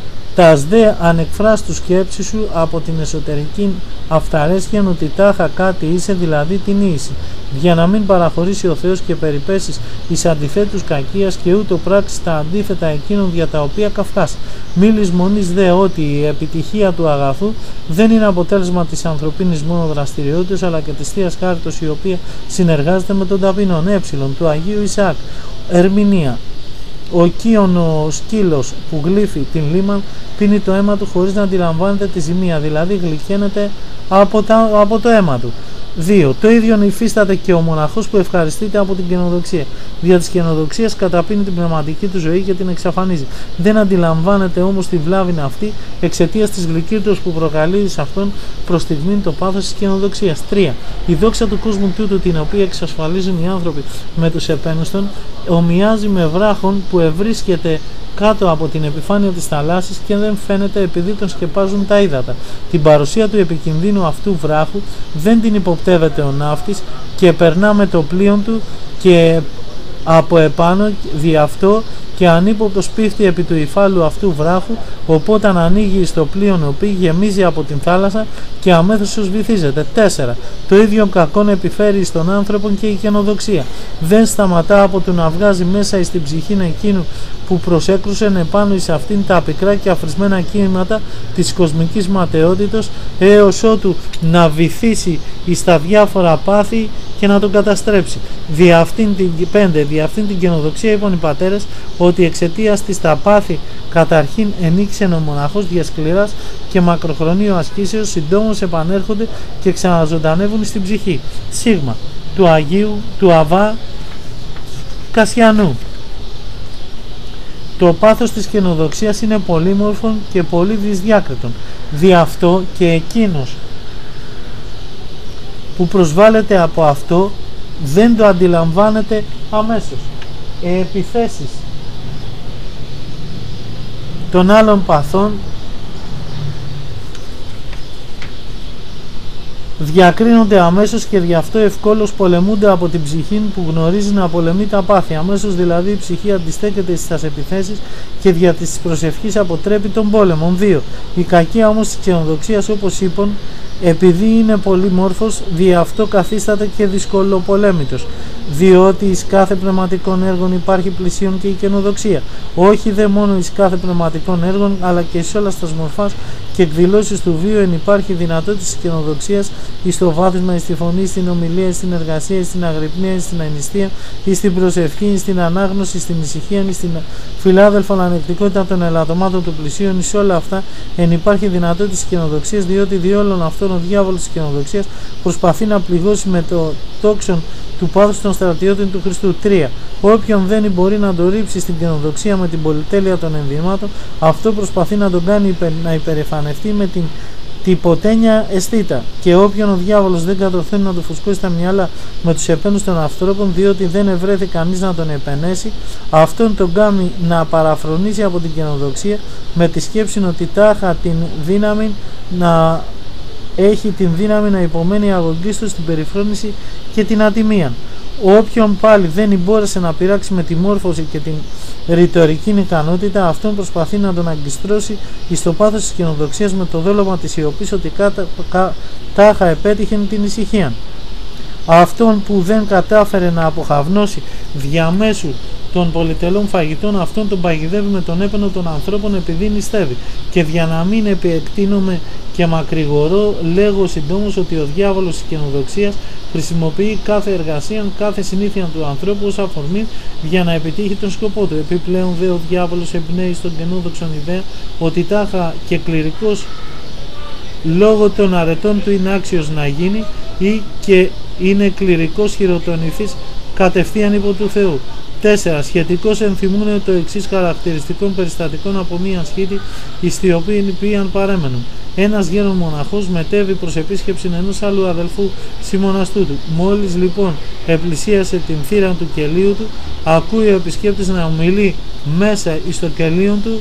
τας δε ανεκφράς του σκέψη σου από την εσωτερική αυταρέσκεια ότι τάχα κάτι είσαι, δηλαδή την ίση, για να μην παραχωρήσει ο Θεός και περιπέσεις εις αντιθέτους κακίας και ούτω πράξεις τα αντίθετα εκείνων για τα οποία καυχάς. Μη λησμονείς δε ότι η επιτυχία του αγαθού δεν είναι αποτέλεσμα της ανθρωπίνης μόνο δραστηριότητας, αλλά και της Θείας Χάριτος, η οποία συνεργάζεται με τον ταπεινόν. Ε, του Αγίου Ισαάκ. Ερμηνεία. Ο κύωνο σκύλος που γλύφει την λίμαν πίνει το αίμα του χωρίς να αντιλαμβάνεται τη ζημία, δηλαδή γλυκαίνεται από, τα, από το αίμα του. δύο. Το ίδιο υφίσταται και ο μοναχός που ευχαριστείται από την καινοδοξία. Δια της καινοδοξίας καταπίνει την πνευματική του ζωή και την εξαφανίζει. Δεν αντιλαμβάνεται όμως τη βλάβη αυτή εξαιτίας της γλυκύτητος που προκαλεί σε αυτόν προς στιγμήν το πάθος της καινοδοξίας. τρία. Η δόξα του κόσμου τούτου, την οποία εξασφαλίζουν οι άνθρωποι με τους επένους των, ομοιάζει με βράχον που ευρίσκεται κάτω από την επιφάνεια της θαλάσσης και δεν φαίνεται επειδή τον σκεπάζουν τα ύδατα. Την παρουσία του επικινδύνου αυτού βράχου δεν την υποπτεύεται ο ναύτης και περνά με το πλοίο του και από επάνω δι' αυτό και ανύποπτος πέφτει επί του υφάλου αυτού βράχου, οπότε ανοίγει στο πλοίο οπί, γεμίζει από την θάλασσα και αμέσως βυθίζεται. τέσσερα. Το ίδιο κακόν επιφέρει στον άνθρωπο και η καινοδοξία. Δεν σταματά από το να βγάζει μέσα στην ψυχή εκείνου που προσέκρουσεν επάνω εις αυτήν τα πικρά και αφρισμένα κύματα της κοσμικής ματαιότητος, έως ότου να βυθίσει εις τα διάφορα πάθη και να τον καταστρέψει. Δι' αυτήν την, πέντε. Δι' αυτήν την καινοδοξία είπαν οι πατέρες ότι εξαιτίας της τα πάθη καταρχήν ενήξεν ο μοναχός δια σκληράς και μακροχρονίου ασκήσεως, συντόμως επανέρχονται και ξαναζωντανεύουν στην ψυχή. Σίγμα του Αγίου του Αβά Κασιανού. Το πάθος της καινοδοξίας είναι πολύμορφων και πολύ δυσδιάκριτον. Δι' αυτό και εκείνος που προσβάλλεται από αυτό δεν το αντιλαμβάνεται αμέσως. Οι επιθέσεις των άλλων παθών διακρίνονται αμέσως και γι' αυτό ευκόλως πολεμούνται από την ψυχή που γνωρίζει να πολεμεί τα πάθη. Αμέσως δηλαδή η ψυχή αντιστέκεται στις επιθέσεις και δια της προσευχής αποτρέπει τον πόλεμο. δύο. Η κακία όμως της καινοδοξίας, όπως είπαν, επειδή είναι πολυμόρφος, δι' αυτό καθίσταται και δυσκολοπολέμητος, διότι εις κάθε πνευματικών έργων υπάρχει πλησίον και η καινοδοξία. Όχι δε μόνο εις κάθε πνευματικών έργων, αλλά και εις όλας τας μορφάς και εκδηλώσεις του βίου εν υπάρχει δυνατότητα της καινοδοξίας εις το βάθισμα, εις τη φωνή, στην ομιλία, στην εργασία, στην αγρυπνία, στην ανιστία, εις την προσευχή, στην ανάγνωση, στην ησυχία, στην φιλάδελφον ανεκτικότητα των ελαττωμάτων του πλησίον, εις όλα αυτά εν υπάρχει δυνατότητα της καινοδοξίας, διότι διόλων αυτών ο διάβολος της καινοδοξίας προσπαθεί να πληγώσει με το τόξον του πάθους των στρατιώτων του Χριστού. τρία. Όποιον δεν μπορεί να το ρίψει στην καινοδοξία με την πολυτέλεια των ενδυμάτων, αυτό προσπαθεί να τον κάνει υπερ, να υπερεφανευτεί με την τυποτένια αισθήτα. Και όποιον ο διάβολος δεν κατορθώνει να του φουσκώσει τα μυαλά με τους επένους των ανθρώπων, διότι δεν ευρέθη κανείς να τον επενέσει, αυτόν τον κάνει να παραφρονήσει από την καινοδοξία με τη σκέψη ότι τάχα την δύναμη να έχει την δύναμη να υπομένει αγωγίστως στην περιφρόνηση και την ατιμία. Όποιον πάλι δεν μπόρεσε να πειράξει με τη μόρφωση και την ρητορική ικανότητα, αυτόν προσπαθεί να τον αγκιστρώσει εις το πάθος της καινοδοξίας με το δόλωμα της σιωπής ότι κάτα, κα, τάχα επέτυχε την ησυχία. Αυτόν που δεν κατάφερε να αποχαυνώσει διαμέσου των πολυτελών φαγητών, αυτόν τον παγιδεύει με τον έπαινο των ανθρώπων επειδή νηστεύει. Και για να μην επιεκτείνουμε και μακρηγορώ, λέγω συντόμως ότι ο διάβολος της καινοδοξίας χρησιμοποιεί κάθε εργασία, κάθε συνήθεια του ανθρώπου ως αφορμή για να επιτύχει τον σκοπό του. Επιπλέον δε ο διάβολος εμπνέει στον καινόδοξον ιδέα ότι τάχα και κληρικός λόγω των αρετών του είναι άξιος να γίνει ή και είναι κληρικός χειροτονηθής κατευθείαν υπό του Θεού. τέσσερα. Σχετικώς ενθυμούν το εξής χαρακτηριστικών περιστατικών από μία σχήτη εις τη οποία παρέμενουν. Ένας γέρον μοναχός μετέβη προς επίσκεψη ενός άλλου αδελφού συμμοναστού του. Μόλις λοιπόν επλησίασε την θύρα του κελίου του, ακούει ο επισκέπτης να ομιλεί μέσα εις το κελίο του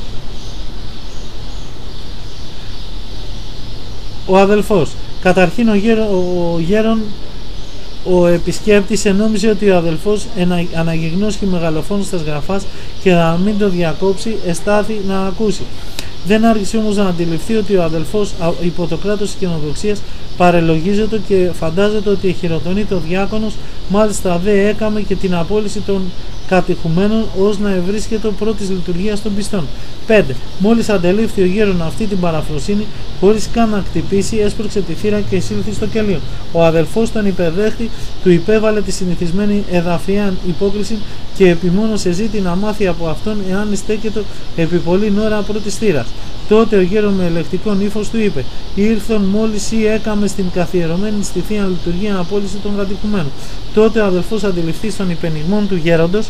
ο αδελφός. Καταρχήν ο, γέρο, ο γέρον ο επισκέπτης ενόμιζε ότι ο αδελφός αναγυγνώσχει μεγαλοφόνος στα γραφάς και να μην το διακόψει εστάθη να ακούσει. Δεν άρχισε όμως να αντιληφθεί ότι ο αδελφός υπό το κράτος της καινοδοξίας παρελογίζεται και φαντάζεται ότι χειροτονεί το διάκονος, μάλιστα δε έκαμε και την απόλυση των κατηχουμένων ως να ευρίσκεται πρώτης λειτουργίας των πιστών. πέντε. Μόλις αντελήφθη ο γέρον αυτή την παραφροσύνη, χωρίς καν να χτυπήσει, έσπρωξε τη θύρα και εισήλθε στο κελίο. Ο αδελφός τον υπεδέχτη, του υπέβαλε τη συνηθισμένη εδαφιαία υπόκληση και επιμόνωσε ζήτη να μάθει από αυτόν εάν στέκεται επί πολλήν ώρα πρώτης θύρας. Τότε ο γέρον με ελεκτικόν ύφος του είπε: «Ήρθον μόλις ή έκαμε στην καθιερωμένη στη θεία λειτουργία απόλυση των κατοικουμένων». Τότε ο αδελφός αντιληφθείς των υπενιγμών του γέροντος,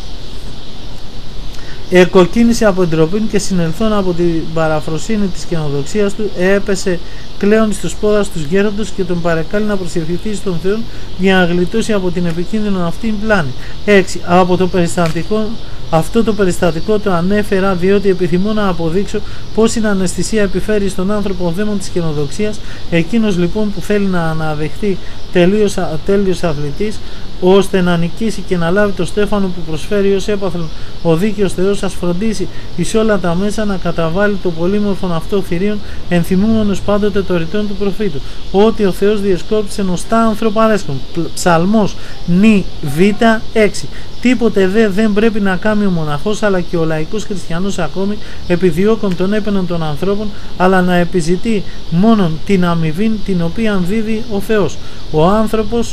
εκοκίνησε από εντροπήν και συνελθόν από την παραφροσύνη της καινοδοξίας του, έπεσε κλαίον στους πόδας τους γέροντος και τον παρεκάλει να προσευχηθεί στον Θεό για να γλιτώσει από την επικίνδυνο αυτήν πλάνη. έξι. Από το περιστατικό Αυτό το περιστατικό το ανέφερα διότι επιθυμώ να αποδείξω πως η αναισθησία επιφέρει στον άνθρωπο ο δαίμον της καινοδοξίας. Εκείνος λοιπόν που θέλει να αναδεχθεί τελείως, τέλειος αθλητής, ώστε να νικήσει και να λάβει το στέφανο που προσφέρει ως έπαθλον ο δίκαιος Θεός, ας φροντίσει εις όλα τα μέσα να καταβάλει το πολύμορφον αυτό θηρίον, ενθυμούμενος πάντοτε το ρητόν του προφήτου, ότι ο Θεός διεσκόπησε νοστά ανθρωπαρέσκον. Ψαλμός νη β έξι. Τίποτε δε δεν πρέπει να κάνει ο μοναχός αλλά και ο λαϊκός χριστιανός ακόμη, επιδιώκον τον έπαινον των ανθρώπων, αλλά να επιζητεί μόνον την αμοιβή την οποία δίδει ο Θεός. Ο άνθρωπος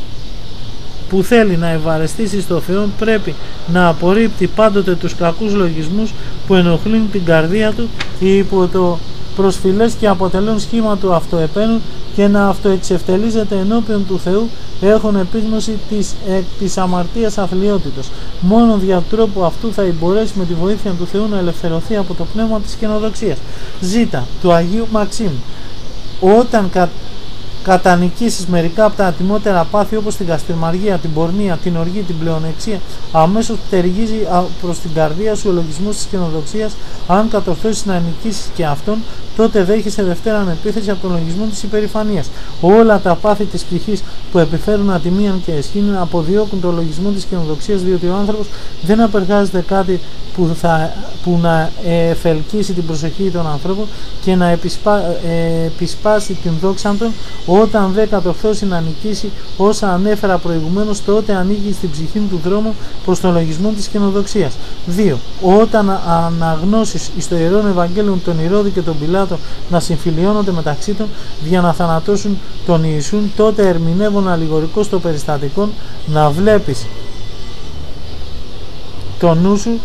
που θέλει να ευαρεστήσει στο Θεό πρέπει να απορρίπτει πάντοτε τους κακούς λογισμούς που ενοχλούν την καρδία του υπό το προσφυλές και αποτελούν σχήμα του αυτοεπαίνου και να αυτοεξευτελίζεται ενώπιον του Θεού, έχουν επίγνωση της, ε, της αμαρτίας αθλιότητος. Μόνο δια τρόπου αυτού θα μπορέσει με τη βοήθεια του Θεού να ελευθερωθεί από το πνεύμα της καινοδοξίας. Ζ. Του Αγίου Μαξίμου. Όταν κα, κατανικήσεις μερικά από τα ατιμότερα πάθη όπως την καστριμαργία, την πορνεία, την οργή, την πλεονεξία, αμέσως ταιριάζει προς την καρδία σου ο λογισμός της καινοδοξίας. Αν κατορθώσεις να νικήσεις και αυτόν, τότε δέχεσαι δευτέραν επίθεση από τον λογισμό της υπερηφανίας. Όλα τα πάθη της ψυχής που επιφέρουν ατιμίαν και εσχήνη αποδιώκουν τον λογισμό της καινοδοξίας, διότι ο άνθρωπος δεν απεργάζεται κάτι που, θα, που να εφελκύσει την προσοχή των ανθρώπων και να επισπά, ε, επισπάσει την δόξα των. Όταν δεν κατορθώσει να νικήσει όσα ανέφερα προηγουμένως, τότε ανοίγει στην ψυχή του δρόμο προς τον λογισμό της καινοδοξίας. δύο. Όταν αναγνώσεις εις το Ιερόν Ευαγγέλιο τον Ηρώδη και τον Πιλάτο να συμφιλιώνονται μεταξύ των για να θανατώσουν τον Ιησούν, τότε ερμηνεύουν αλληγορικό στο περιστατικό να βλέπεις το νου σου,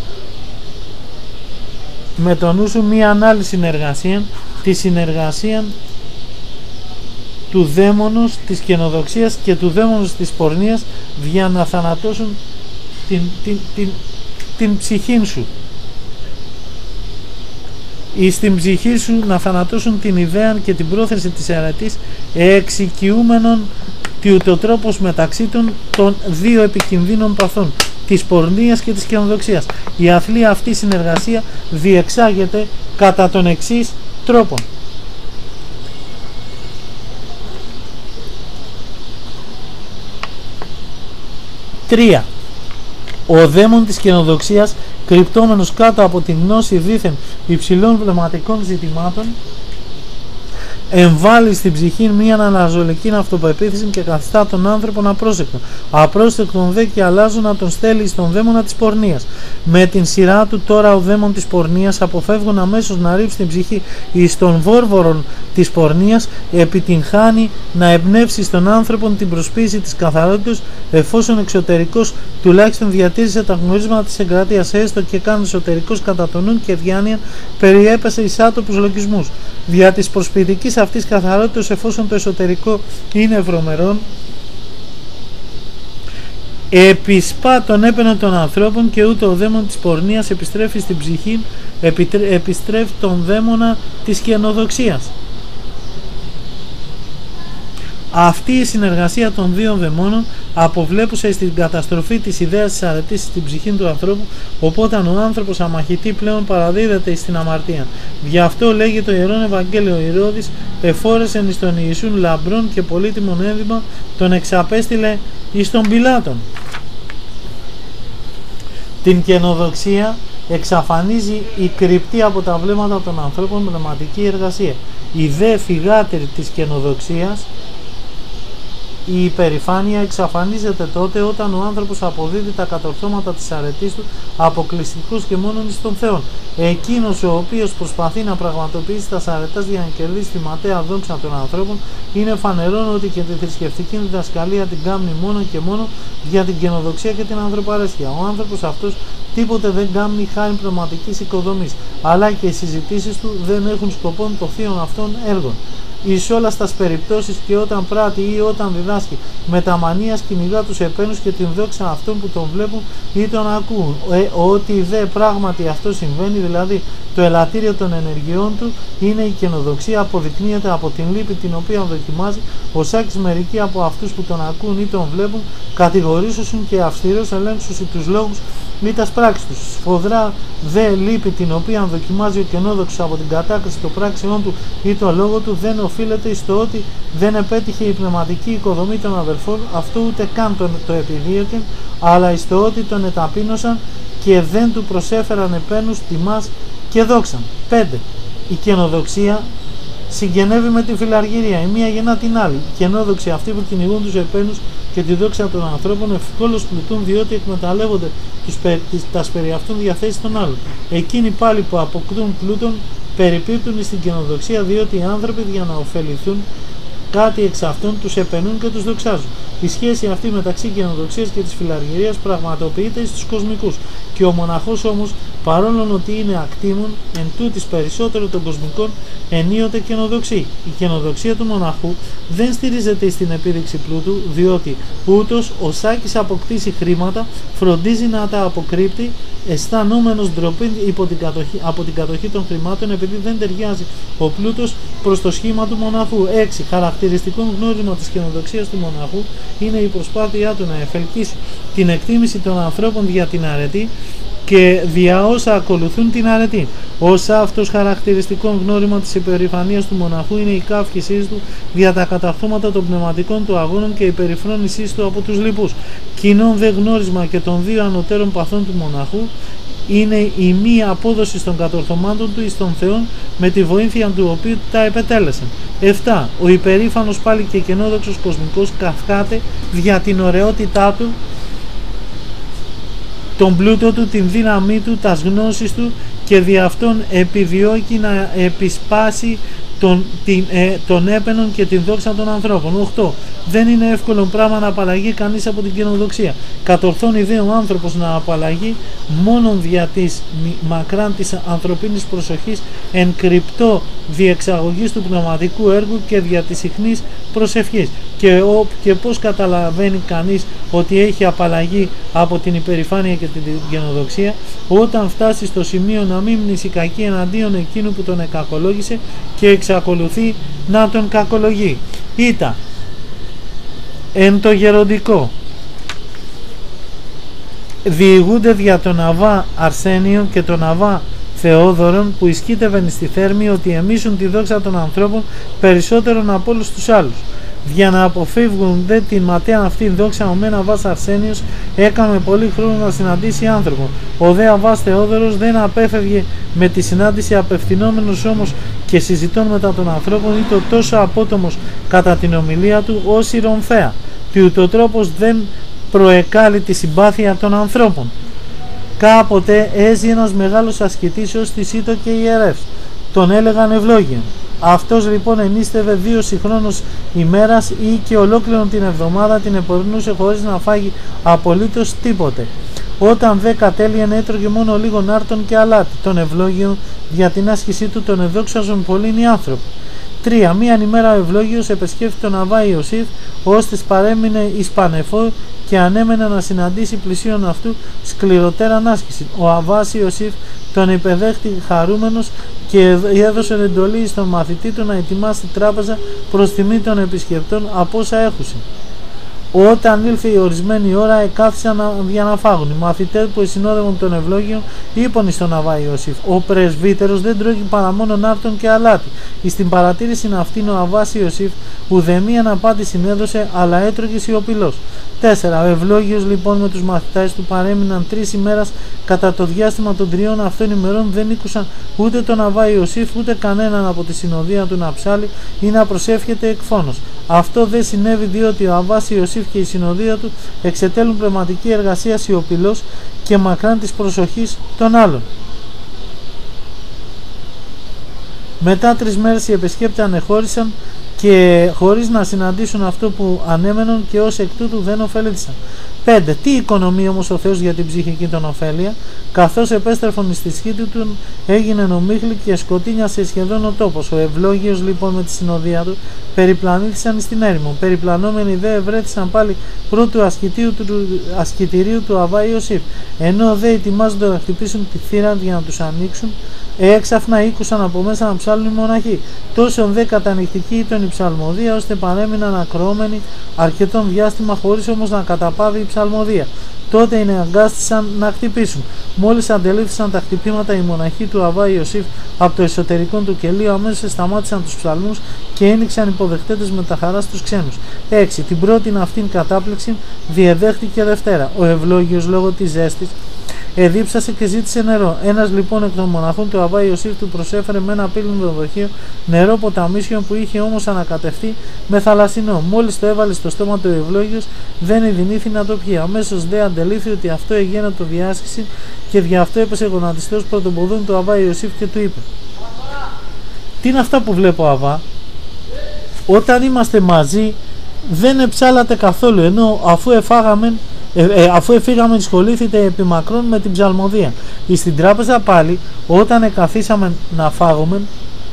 με το νου σου μία άλλη συνεργασία, τη συνεργασία του δαίμονος της καινοδοξίας και του δαίμονος της πορνείας, για να θανατώσουν την, την, την, την ψυχή σου. Ή στην ψυχή σου να θανατώσουν την ιδέα και την πρόθεση της αιρετής, εξοικειούμενων το τρόπος μεταξύ των, των δύο επικινδύνων παθών, της πορνείας και της καινοδοξίας. Η αθλή αυτή συνεργασία διεξάγεται κατά τον εξής τρόπο. τρία. Ο δαίμον της καινοδοξίας, κρυπτόμενος κάτω από την γνώση δήθεν υψηλών πνευματικών ζητημάτων, εμβάλλει στην ψυχή μια αναζωλική αυτοπεποίθηση και καθιστά τον άνθρωπο απρόσεκτο. Απρόσεκτον δε και αλλάζουν να τον στέλνει στον δαίμονα της πορνείας. Με την σειρά του τώρα ο δαίμον της πορνείας αποφεύγουν αμέσως να ρίψει την ψυχή εις των βόρβορων της πορνείας, επιτυγχάνει να εμπνεύσει στον άνθρωπο την προσποίηση της καθαρότητας, εφόσον εξωτερικός τουλάχιστον διατήρησε τα γνωρίσματα της εγκρατείας, έστω και καν εσωτερικός κατά τον νου και διάνοια περιέπεσε εις άτοπους λογισμούς. Δια της προσποιητικής αυτής καθαρότητας, εφόσον το εσωτερικό είναι βρωμερόν, επισπά τον έπαινο των ανθρώπων και ούτω ο δαίμον της πορνείας επιστρέφει στην ψυχή, επιστρέφει τον δαίμονα της καινοδοξίας. Αυτή η συνεργασία των δύο δαιμόνων αποβλέπουσε στην καταστροφή της ιδέας της αρετής στην ψυχή του ανθρώπου, οπότε ο άνθρωπος αμαχητή πλέον παραδίδεται στην αμαρτία. Γι' αυτό λέγει το Ιερόν Ευαγγέλιο Ηρώδης, εφόρεσεν εις τον Ιησούν λαμπρόν και πολύτιμον ένδυμα, τον εξαπέστειλε εις τον Πιλάτων. Την καινοδοξία εξαφανίζει η κρυπτή από τα βλέμματα των ανθρώπων πνευματική εργασία. Η δε φυγάτερη της καινοδοξίας, η υπερηφάνεια, εξαφανίζεται τότε όταν ο άνθρωπος αποδίδει τα κατορθώματα της αρετής του αποκλειστικούς και μόνον εις τον Θεόν. Εκείνος ο οποίος προσπαθεί να πραγματοποιήσει τα αρετάς για να κερδίσει τη ματαία δόξα των ανθρώπων, είναι φανερόν ότι και τη θρησκευτική διδασκαλία την κάνει μόνο και μόνο για την καινοδοξία και την ανθρωπαρέσκεια. Ο άνθρωπος αυτός τίποτε δεν κάνει χάρη πνευματικής οικοδομής, αλλά και οι συζητήσεις του δεν έχουν σκοπό το θείον αυτών έργων. Εις όλα στας περιπτώσεις και όταν πράττει ή όταν διδάσκει με τα μανίας κυνηγά τους επένους και την δόξα αυτών που τον βλέπουν ή τον ακούν. Ε, ότι δε πράγματι αυτό συμβαίνει, δηλαδή το ελαττήριο των ενεργειών του είναι η καινοδοξία, αποδεικνύεται από την λύπη την οποία δοκιμάζει, ωσάκης μερικοί από αυτούς που τον ακούν ή τον βλέπουν κατηγορήσουσουν και αυστηρός ελέγξουσι τους λόγους ή τας πράξεις τους. Σφοδρά δε λύπη την οποία δοκιμάζει ο καινόδοξος από την κατάκριση των πράξεών του ή τον λόγο του δεν οφείλεται στο ότι δεν επέτυχε η πνευματική οικοδομή των αδελφών, αυτό ούτε καν τον, το επιδίωκεν, αλλά στο ότι τον εταπείνωσαν και δεν του προσέφεραν επένους, τιμάς και δόξαν. πέντε. Η καινοδοξία συγγενεύει με την φιλαργυρία, η μία γεννά την άλλη. Οι καινόδοξοι αυτοί που κυνηγούν τους επένους και τη δόξα των ανθρώπων ευκόλως πλουτούν, διότι εκμεταλλεύονται τους, τις, τας περί αυτών διαθέσεις των άλλων. Εκείνοι πάλι που αποκτούν πλούτον περιπίπτουν στην καινοδοξία, διότι οι άνθρωποι για να ωφεληθούν κάτι εξ αυτών τους επενούν και τους δοξάζουν. Η σχέση αυτή μεταξύ καινοδοξίας και της φιλαργυρίας πραγματοποιείται στους κοσμικούς, και ο μοναχός όμως, παρόλο ότι είναι ακτήμων, εν τούτης περισσότερο των κοσμικών, ενίοτε καινοδοξεί. Η καινοδοξία του μοναχού δεν στηρίζεται στην επίδειξη πλούτου, διότι ούτως οσάκης αποκτήσει χρήματα, φροντίζει να τα αποκρύπτει, αισθανόμενος ντροπή υπό την κατοχή, από την κατοχή των χρημάτων, επειδή δεν ταιριάζει ο πλούτος προς το σχήμα του μοναχού. έξι. Χαρακτηριστικό γνώρισμα της καινοδοξίας του μοναχού είναι η προσπάθειά του να εφελκύσει την εκτίμηση των ανθρώπων για την αρετή και δια όσα ακολουθούν την αρετή. Όσα αυτός χαρακτηριστικό γνώρισμα της υπερηφανίας του μοναχού είναι η καύχησή του δια τα καταρθώματα των πνευματικών του αγώνων και η περιφρόνησή του από τους λοιπούς. Κοινών δε γνώρισμα και των δύο ανωτέρων παθών του μοναχού είναι η μη απόδοση των κατορθωμάτων του εις τον Θεόν, με τη βοήθεια του οποίου τα επετέλεσαν. επτά. Ο υπερήφανος πάλι και καινόδοξος κοσμικός καυχάται δια την ωραιότητά του, τον πλούτο του, την δύναμή του, τας γνώσεις του, και δι' αυτόν επιδιώκει να επισπάσει τον, την, ε, τον έπαινον και την δόξα των ανθρώπων. οκτώ. Δεν είναι εύκολο πράγμα να απαλλαγεί κανείς από την καινοδοξία. Κατορθώνει δε ο άνθρωπος να απαλλαγεί μόνον δια της μακράν της ανθρωπίνης προσοχής εν κρυπτό διεξαγωγής του πνευματικού έργου και δια της συχνής προσευχής. Και, ο, και πώς καταλαβαίνει κανείς ότι έχει απαλλαγεί από την υπερηφάνεια και την καινοδοξία? Όταν φτάσει στο σημείο να μην μνησικακεί εναντίον εκείνου που τον εκακολόγησε και εξακολουθεί να τον κακολογεί. Ήτα εν το γεροντικό διηγούνται δια τον Αβά Αρσένιο και τον Αβά Θεόδωρον, που ισκήτευεν στη Θέρμη, ότι εμίσουν τη δόξα των ανθρώπων περισσότερον από όλους τους άλλους. Για να αποφεύγουν δε την ματέα αυτή δόξα, ο μεν Αβάς Αρσένιος έκαμε πολύ χρόνο να συναντήσει άνθρωπο. Ο δε Αβάς Θεόδωρος δεν απέφευγε με τη συνάντηση, απευθυνόμενος όμως και συζητών μετά των ανθρώπων, ήταν τόσο απότομος κατά την ομιλία του ως η Ρομφαία, τι ούτω τρόπος δεν προεκάλει τη συμπάθεια των ανθρώπων. Κάποτε έζησε ένας μεγάλος ασκητής ως τη Ήτο και ιερεύς, τον έλεγαν Ευλόγιον. Αυτός λοιπόν ενίστευε δύο συγχρόνως ημέρας ή και ολόκληρον την εβδομάδα την επορνούσε χωρίς να φάγει απολύτως τίποτε. Όταν δε κατέλειεν έτρωγε μόνο λίγον άρτον και αλάτι. Τον Ευλόγιον για την άσκησή του τον εδόξαζον πολλοί οι άνθρωποι. τρία. Μίαν ημέρα ο Ευλόγιος επεσκέφθη τον Αβά Ιωσήφ, ώστις παρέμεινε εις Πανεφό και ανέμενε να συναντήσει πλησίον αυτού σκληροτέραν άσκηση. Ο Αβάς Ιωσήφ τον υπεδέχτη χαρούμενος και έδωσε εντολή στον μαθητή του να ετοιμάσει τράπεζα προς τιμή των επισκεπτών από όσα έχουσε. Όταν ήλθε η ορισμένη ώρα, εκάθισαν για να φάγουν. Οι μαθητές που συνόδευαν τον Ευλόγιο είπαν στον Αβά Ιωσήφ: ο πρεσβύτερος δεν τρώγει παρά μόνον άρτον και αλάτι. Στην παρατήρηση αυτήν ο Αβάς Ιωσήφ ουδέμιαν απάντηση έδωσε, αλλά έτρωγε σιωπηλός. τέσσερα. Ο Ευλόγιος λοιπόν με τους μαθητάς του παρέμειναν τρεις ημέρας. Κατά το διάστημα των τριών αυτών ημερών δεν ήκουσαν ούτε τον Αβά Ιωσήφ ούτε κανέναν από τη συνοδεία του να ψάλει ή να προσεύχεται εκφώνος. Αυτό δεν συνέβη διότι ο Αβάς Ιωσήφ και η συνοδεία του εξετέλουν πνευματική εργασία σιωπηλός και μακράν της προσοχής των άλλων. Μετά τρεις μέρες οι επισκέπτες ανεχώρησαν και χωρίς να συναντήσουν αυτό που ανέμενον και ως εκ τούτου δεν ωφελήθησαν. πέντε. Τι οικονομεί όμως ο Θεός για την ψυχική των ωφέλεια, καθώς επέστρεφον στη σχήτη του έγινε ομίχλη και σκοτίνιασε σχεδόν ο τόπος. Ο Ευλόγιος λοιπόν με τη συνοδεία του περιπλανήθησαν στην έρημο. Περιπλανόμενοι δε ευρέθησαν πάλι πρώτου ασκητηρίου του, ασκητηρίου του Αβά Ιωσήφ, ενώ δε ετοιμάζονται να χτυπήσουν τη θύρα για να τους ανοίξουν. Έξαφνα ήκουσαν από μέσα να ψάλουν οι μοναχοί. Τόσο δε κατανυχτική ήταν η ψαλμοδία, ώστε παρέμειναν ακροόμενοι αρκετόν διάστημα, χωρίς όμως να καταπάβει η ψαλμοδία. Τότε οι αναγκάστησαν να χτυπήσουν. Μόλις αντελήφθησαν τα χτυπήματα οι μοναχοί του Αβά Ιωσήφ από το εσωτερικό του κελίου, αμέσως σταμάτησαν τους ψαλμούς και ένοιξαν υποδεχτέτες με τα χαρά στους ξένους. έξι. Την πρώτη αυτήν κατάπληξη διεδέχτηκε Δευτέρα. Ο Ευλόγιος λόγω της ζέστης εδίψασε και ζήτησε νερό. Ένας λοιπόν εκ των μοναχών του Αβά Ιωσήφ του προσέφερε με ένα πύλινο δοχείο νερό ποταμίσιο που είχε όμως ανακατευτεί με θαλασσινό. Μόλις το έβαλε στο στόμα του Ευλόγιος, δεν εδινήθη να το πιει. Αμέσως δε αντελήφθη ότι αυτό έγινε το διάσκηση και δι' αυτό έπεσε γονατιστός πρωτοποδούν του Αβά Ιωσήφ και του είπε: τι είναι αυτά που βλέπω, Αβά? Όταν είμαστε μαζί δεν εψάλατε καθόλου, ενώ αφού εφάγαμε Ε, ε, αφού εφήγαμε ασχολήθητε επί μακρόν με την ψαλμοδία. Στην τράπεζα πάλι όταν εκαθίσαμε να φάγουμε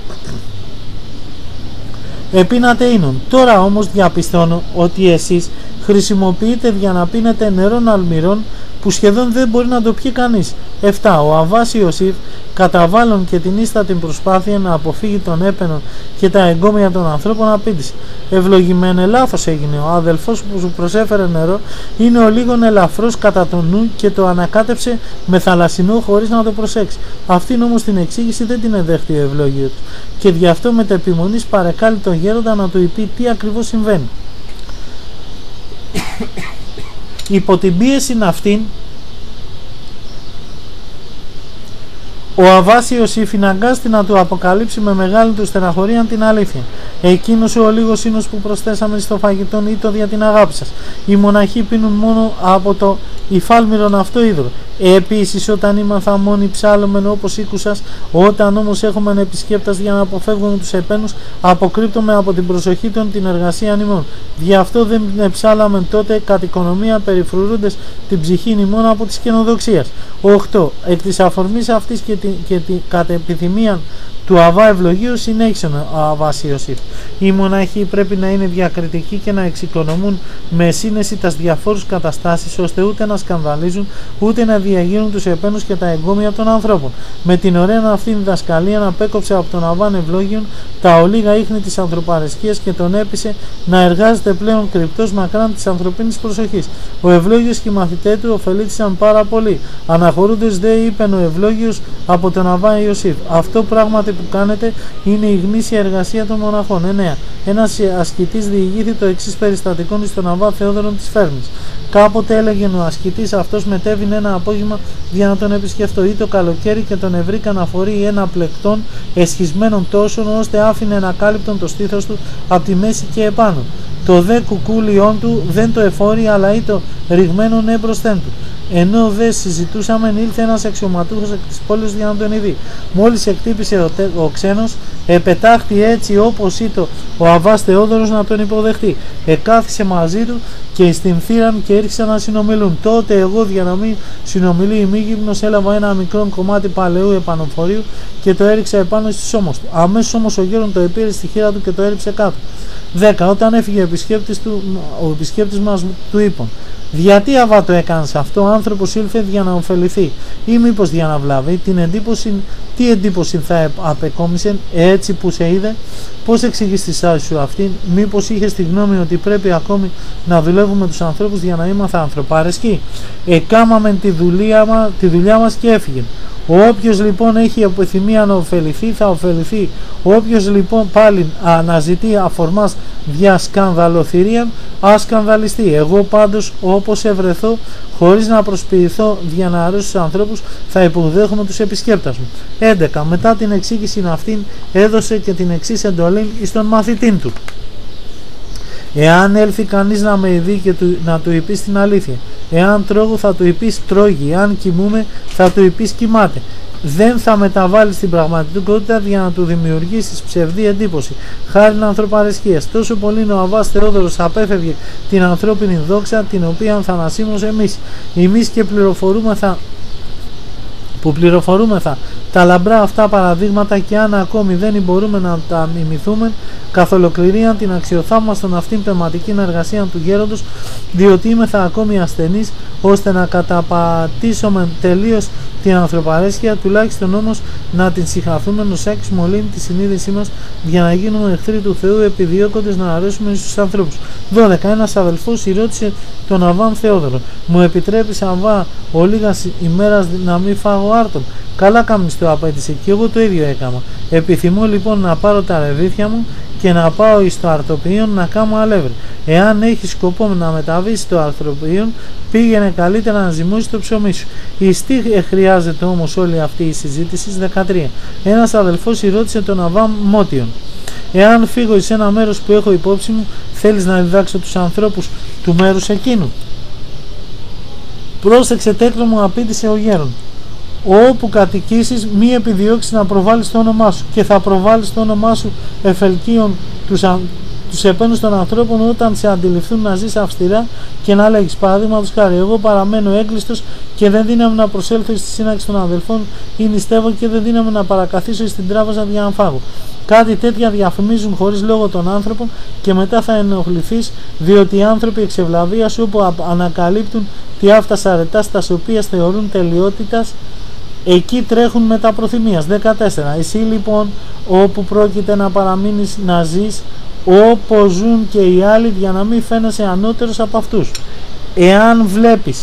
επίνατε ίνον. Τώρα όμως διαπιστώνω ότι εσείς χρησιμοποιείτε για να πίνετε νερόν αλμυρών που σχεδόν δεν μπορεί να το πιει κανείς. επτά. Ο Αβάς Ιωσήφ καταβάλλον και την ίστατη προσπάθεια να αποφύγει τον έπαινον και τα εγκόμια των ανθρώπων απήντησε: ευλογημένε, λάθος έγινε. Ο αδελφός που σου προσέφερε νερό είναι ο λίγον ελαφρός κατά τον νου και το ανακάτεψε με θαλασσινό χωρίς να το προσέξει. Αυτήν όμως την εξήγηση δεν την εδέχτη ο ευλόγιος του και γι' αυτό με τα επιμονής παρεκάλει τον γέροντα να του πει τι ακριβώς συμβαίνει. Υπό την πίεση αυτήν ο Αβάς Ιωσήφ αναγκάστηκε να του αποκαλύψει με μεγάλη του στεναχωρία την αλήθεια. Εκείνος ο λίγος ίνος που προσθέσαμε στο φαγητόν ήτο δια την αγάπη σας. Οι μοναχοί πίνουν μόνο από το υφάλμυρον αυτό είδωρο. Επίσης όταν ήμαθα μόνοι ψάλλομεν όπως οίκουσας, όταν όμως έχουμε επισκέπτας για να αποφεύγουμε τους επένους, αποκρύπτουμε από την προσοχή των την εργασία ημών. Γι' αυτό δεν ψάλαμεν τότε κατ' οικονομία περιφρουρούντες την ψυχή ημών από της καινοδοξίας. οκτώ. Εκ της αφορμής αυτής και, τη, και τη, κατ' επιθυμία του Αβά Ευλογίου συνέχισε ο Αβάς Ιωσήφ. Οι μοναχοί πρέπει να είναι διακριτικοί και να εξοικονομούν με σύνεση τας διαφόρους καταστάσεις, ώστε ούτε να σκανδαλίζουν ούτε να διαγίνουν τους επένους και τα εγκόμια των ανθρώπων. Με την ωραία αυτή διδασκαλία απέκοψε από τον Αβάν Ευλόγιον τα ολίγα ίχνη της ανθρωπαρεσκίας και τον έπεισε να εργάζεται πλέον κρυπτός μακράν της ανθρωπίνης προσοχής. Ο Ευλόγιος και οι μαθητές του ωφελήθησαν πάρα πολύ. Αναχωρούντες δε είπεν ο Ευλόγιος από τον Αβά Ιωσήφ: αυτό πράγματι που κάνετε είναι η γνήσια εργασία των μοναχών. εννέα. Ένας ασκητής διηγήθη το εξής περιστατικό στον Αβά Θεόδωρον της Φέρμης. Κάποτε έλεγε ο ασκητής αυτός μετέβηνε ένα απόγευμα απόγευμα για να τον επισκεφτώ, ή το καλοκαίρι και τον ευρήκα να φορεί ένα πλεκτόν εσχισμένων τόσων, ώστε άφηνε να κάλυπτον το στήθος του από τη μέση και επάνω. Το δε κουκούλιον του δεν το εφόρει, αλλά ή το ρηγμένον έμπροσθεν του. Ενώ δε συζητούσαμε, ήλθε ένας αξιωματούχος εκ της πόλης για να τον ειδεί. Μόλις εκτύπησε ο, τε, ο ξένος, επετάχθη έτσι όπως ήτο ο Αββάς Θεόδωρος να τον υποδεχτεί. Εκάθισε μαζί του και στην θύραν και ήρξαν να συνομιλούν. Τότε εγώ, για να μην συνομιλεί ημίγυμνος, έλαβα ένα μικρό κομμάτι παλαιού επανοφορείου και το έριξα επάνω στις ώμος του. Αμέσως όμως ο γέρον το επήρε στη χείρα του και το έριψε κάτω. δέκα. Όταν έφυγε ο επισκέπτης, του, ο επισκέπτης μας του είπαν: γιατί, Αββά, το έκανες αυτό? Ο άνθρωπος ήλθε για να ωφεληθεί ή μήπως για να βλάβει? Την εντύπωση, τι εντύπωση θα απεκόμισε έτσι που σε είδε? Πώς εξηγείς τη στάση σου αυτή? Μήπως είχες τη γνώμη ότι πρέπει ακόμη να δουλεύουμε τους ανθρώπους για να είμαστε ανθρωπάρεσκοι? Εκάμαμε τη δουλειά, τη δουλειά μας και έφυγε. Όποιος λοιπόν έχει επιθυμία να ωφεληθεί θα ωφεληθεί. Όποιος λοιπόν πάλι αναζητεί αφορμάς δια σκανδαλοθυρίαν, ας σκανδαλιστεί. Εγώ πάντως, όπως ευρεθώ, χωρίς να προσποιηθώ για να αρέσω στους ανθρώπους, θα υποδέχομαι τους επισκέπτες μου. έντεκα. Μετά την εξήγηση αυτήν έδωσε και την εξής εντολή στον μαθητή του: εάν έλθει κανείς να με ειδεί και του, να του υπείς την αλήθεια, εάν τρώγω θα του υπείς τρώγει, εάν κοιμούμε θα του υπείς κοιμάται. Δεν θα μεταβάλεις την πραγματικότητα για να του δημιουργήσεις ψευδή εντύπωση, χάριν ανθρωπαρεσκίας. Τόσο πολύ ο Αββάς Θεόδωρος απέφευγε την ανθρώπινη δόξα, την οποία θανασίμως εμείς. Εμείς και πληροφορούμεθα που πληροφορούμεθα τα λαμπρά αυτά παραδείγματα, και αν ακόμη δεν μπορούμε να τα μιμηθούμε καθ' ολοκληρίαν την αξιοθαύμαστον αυτήν πνευματική εργασία του γέροντος, διότι είμεθα ακόμη ασθενείς, ώστε να καταπατήσουμε τελείως την ανθρωπαρέσκεια, τουλάχιστον όμως να την συγχαθούμε νοσάκης μολύνει τη συνείδησή μας, για να γίνουμε εχθροί του Θεού, επιδιώκοντες να αρέσουμε στους ανθρώπους. δώδεκα. Ένας αδελφός ρώτησε τον Αββάν Θεόδωρο: μου επιτρέπεις, Αββά, ο λίγας ημέρας να μην φάγω άρτον? Καλά κάμνης, το απέτησε, και εγώ το ίδιο έκανα. Επιθυμώ λοιπόν να πάρω τα ρεβίθια μου και να πάω εις το αρτοπίον να κάνω αλεύρι. Εάν έχεις σκοπό να μεταβείς στο αρτοπίον, πήγαινε καλύτερα να ζυμώσεις το ψωμί σου. Εις τι χρειάζεται όμως όλη αυτή η συζήτηση? δεκατρία. Ένας αδελφός ρώτησε τον Αββά Μότιον: εάν φύγω εις ένα μέρος που έχω υπόψη μου, θέλεις να διδάξω τους ανθρώπους του μέρους εκείνου? Πρόσεξε, τέκνο μου, απήντησε ο γέρον. Όπου κατοικήσεις, μη επιδιώξεις να προβάλλεις το όνομά σου, και θα προβάλλεις το όνομά σου εφελκίων τους, αν, τους επένους των ανθρώπων όταν σε αντιληφθούν να ζεις αυστηρά, και να λέγεις, παραδείγματος χάρη, εγώ παραμένω έγκλειστος και δεν δύναμαι να προσέλθω στη σύναξη των αδελφών, ή νηστεύω και δεν δύναμαι να παρακαθίσω στην τράπεζα για να φάγω. Κάτι τέτοια διαφημίζουν χωρίς λόγο των άνθρωπων, και μετά θα ενοχληθείς, διότι οι άνθρωποι εξ ευλαβίας, όπου ανακαλύπτουν τι άφτασα αρετά, τα οποία θεωρούν τελειότητας, εκεί τρέχουν μετά προθυμίας. δεκατέσσερα. Εσύ λοιπόν, όπου πρόκειται να παραμείνεις να ζεις όπως ζουν και οι άλλοι, για να μην φαίνεσαι ανώτερος από αυτούς. Εάν βλέπεις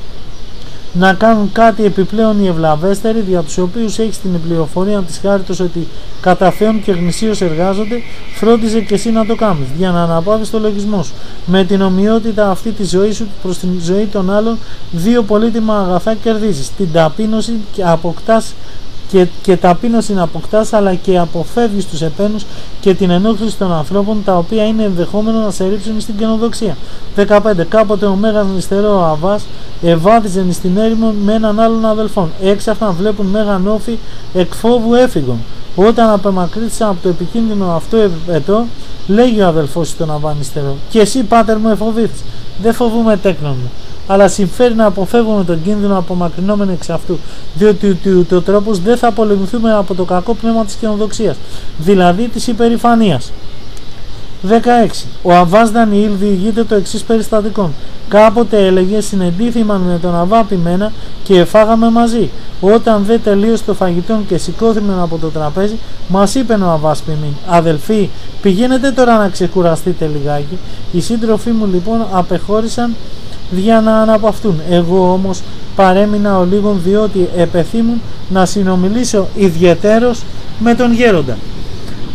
να κάνουν κάτι επιπλέον οι ευλαβέστεροι, δια τους οποίους έχεις την πληροφορία της χάριτος ότι κατά Θεόν και γνησίως εργάζονται, φρόντιζε και εσύ να το κάνεις, για να αναπαύεις το λογισμό σου. Με την ομοιότητα αυτή τη ζωή σου προς την ζωή των άλλων, δύο πολύτιμα αγαθά κερδίζεις: την ταπείνωση και αποκτάς και, και ταπείνωση να αποκτάς, αλλά και αποφεύγεις τους επένους και την ενόχληση των ανθρώπων, τα οποία είναι ενδεχόμενο να σε ρίψουν στην καινοδοξία. δεκαπέντε. Κάποτε ο Μέγας Νηστερό ο Αββάς ευάδιζε στην έρημο με έναν άλλον αδελφόν. Έξαφνα βλέπουν Μέγαν όφη εκ φόβου έφυγον. Όταν απεμακρύτησαν από το επικίνδυνο αυτό επετό, λέγει ο αδελφός στον Αββά Νηστερό: και εσύ, πάτερ μου, εφοβήθης? Δεν φοβούμε, τέκνον μου, αλλά συμφέρει να αποφεύγουμε τον κίνδυνο απομακρυνόμενοι εξ αυτού, διότι ο τρόπος δεν θα απολεμηθούμε από το κακό πνεύμα της καινοδοξίας, δηλαδή της υπερηφανίας. δεκαέξι. Ο Αββάς Δανιήλ διηγείται το εξής περιστατικό. Κάποτε έλεγε: συνεντήθημαν με τον Αββά πειμένα και εφάγαμε μαζί. Όταν δε τελείωσε το φαγητό και σηκώθηκαν από το τραπέζι, μας είπε ο Αββάς ποιμήν: αδελφοί, πηγαίνετε τώρα να ξεκουραστείτε λιγάκι. Οι σύντροφοί μου λοιπόν απεχώρησαν για να αναπαυτούν. Εγώ όμως παρέμεινα ο λίγον, διότι επεθύμουν να συνομιλήσω ιδιαιτέρως με τον γέροντα.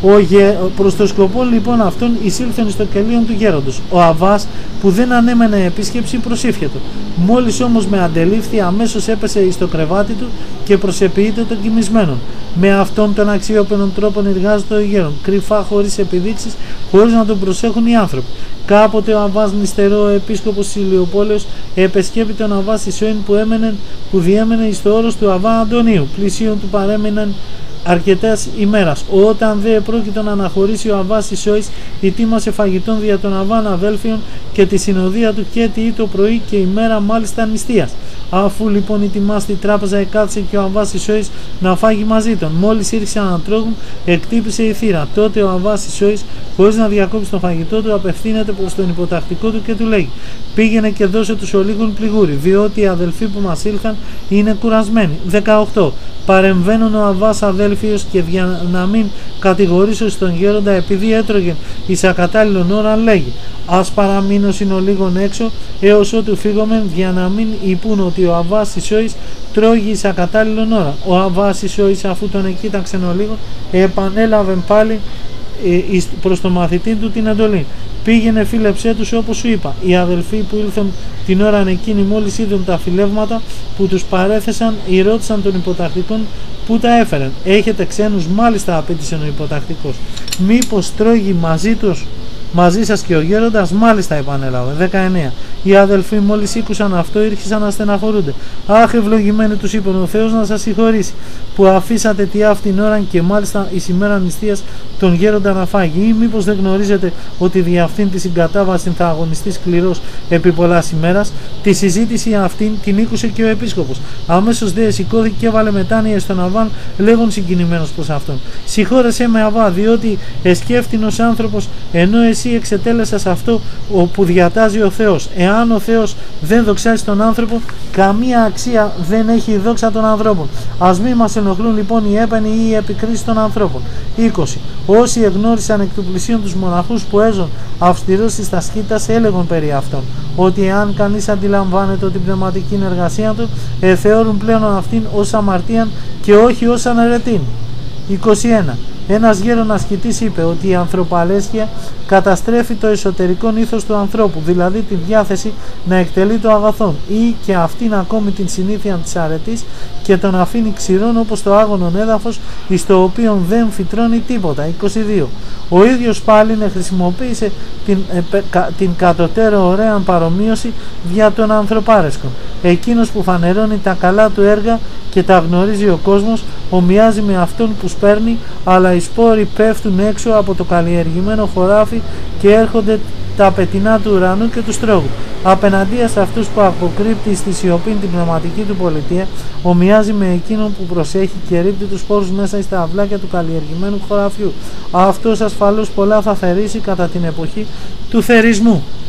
Προς το σκοπό λοιπόν αυτόν εισήλθεν στο κελίον του γέροντος. Ο Αβάς που δεν ανέμενε επίσκεψη προσήφιετο. Μόλις όμως με αντελήφθη, αμέσως έπεσε εις το κρεβάτι του και προσεποιείται των κοιμισμένων. Με αυτόν τον αξιόπαινον τρόπον εργάζεται ο γέρον, κρυφά, χωρίς επιδείξεις, χωρίς να τον προσέχουν οι άνθρωποι. Κάποτε ο Αβάς νηστερό, ο επίσκοπος της Ηλιοπόλεως, επεσκέπη τον Αβά Σισόην που, έμενε, που διέμενε εις το όρος του Αβά Αντωνίου. Πλησίον του παρέμειναν αρκετές ημέρας. Όταν δε πρόκειτο να αναχωρήσει ο Αβάς Σισόης, ετοίμασε φαγητόν δια των Αβάν αδέλφιων και τη συνοδεία του και τι το πρωί και ημέρα μάλιστα νηστείας. Αφού λοιπόν ετοιμάστη η τράπεζα, εκάθισε και ο Αβάς Σισόης να φάγει μαζί των. Μόλις ήρξαν να τρώγουν, εκτύπησε η θύρα. Τότε ο Αβάς Σισόης, χωρίς να διακόψει το φαγητό του, απευθύνεται προς τον υποτακτικό του και του λέγει: πήγαινε και δώσε τους ολίγων πληγούρι, διότι οι αδελφοί που μας ήλθαν είναι κουρασμένοι. δεκαοκτώ. Παρεμβαίνουν ο Αβάς αδέλφιος και για να μην κατηγορήσω στον γέροντα επειδή έτρωγε εις ακατάλληλον ώρα, λέγει: ας παραμείνω συνολίγων έξω έως ότου φύγομεν, για να μην υπούν ότι ο Αβάς Σισόης τρώγει εις ακατάλληλον ώρα. Ο Αβάς Σισόης, αφού τον εκοίταξεν ο λίγο, επανέλαβε πάλι ε, προς τον μαθητή του την εντολή: πήγαινε φίλεψέ τους όπως σου είπα. Οι αδελφοί που ήλθαν την ώρα εκείνη, μόλις είδαν τα φιλεύματα που τους παρέθεσαν, ρώτησαν τον υποτακτικόν που τα έφεραν. Έχετε ξένους? Μάλιστα, απέτησε ο υποτακτικός. Μήπως τρώγει μαζί τους, μαζί σας και ο γέροντας? Μάλιστα, επανέλαβε. δεκαεννέα. Οι αδελφοί μόλις ήκουσαν αυτό, ήρχισαν να στεναχωρούνται. Αχ, ευλογημένοι, τους είπαν, ο Θεός να σας συγχωρήσει που αφήσατε τι αυτήν ώρα και μάλιστα εις ημέρα νηστείας τον γέροντα να φάγει. Ή μήπως δεν γνωρίζετε ότι δι' αυτήν τη συγκατάβαση θα αγωνιστεί σκληρός επί πολλάς ημέρας? Τη συζήτηση αυτήν την ήκουσε και ο επίσκοπος. Αμέσως δε σηκώθηκε και έβαλε μετάνοια στον Αβάν, λέγον συγκινημένος προς αυτόν: συγχώρεσέ με, Αβά, διότι εσκέφτηνος άνθρωπος, ενώ εσύ εξετέλεσας αυτό που διατάζει ο Θεός. Εάν ο Θεός δεν δοξάζει τον άνθρωπο, καμία αξία δεν έχει η δόξα των ανθρώπων. Ας μη μας ενοχλούν λοιπόν οι έπαινοι ή οι επικρίσεις των ανθρώπων. είκοσι. Όσοι εγνώρισαν εκ του πλησίον τους μοναχούς που έζουν αυστηρούς της τασκήτας, έλεγον περί αυτών, ότι εάν κανείς αντιλαμβάνεται την πνευματική εργασία του, ε, θεωρούν πλέον αυτήν ως αμαρτίαν και όχι ως αναιρετήν. είκοσι ένα. Ένας γέρον ασκητής είπε ότι η ανθρωπαλέσχεια καταστρέφει το εσωτερικό ήθος του ανθρώπου, δηλαδή τη διάθεση να εκτελεί το αγαθόν, ή και αυτήν ακόμη την συνήθεια της αρετής, και τον αφήνει ξηρών όπως το άγωνον έδαφος, εις το οποίο δεν φυτρώνει τίποτα. είκοσι δύο. Ο ίδιος πάλιν χρησιμοποίησε την, ε, κα, την κατωτέρω ωραία παρομοίωση για τον ανθρωπάρεσκον. Εκείνος που φανερώνει τα καλά του έργα και τα γνωρίζει ο κόσμος, ομοιάζει με αυτόν που σπέρνει, αλλά οι σπόροι πέφτουν έξω από το καλλιεργημένο χωράφι και έρχονται τα πετεινά του ουρανού και τους τρώγουν. Απέναντία σε αυτούς που αποκρύπτει στη σιωπή την πνευματική του πολιτεία, ομοιάζει με εκείνον που προσέχει και ρίπτει τους σπόρους μέσα στα αυλάκια του καλλιεργημένου χωραφιού. Αυτός ασφαλώς πολλά θα θερήσει κατά την εποχή του θερισμού.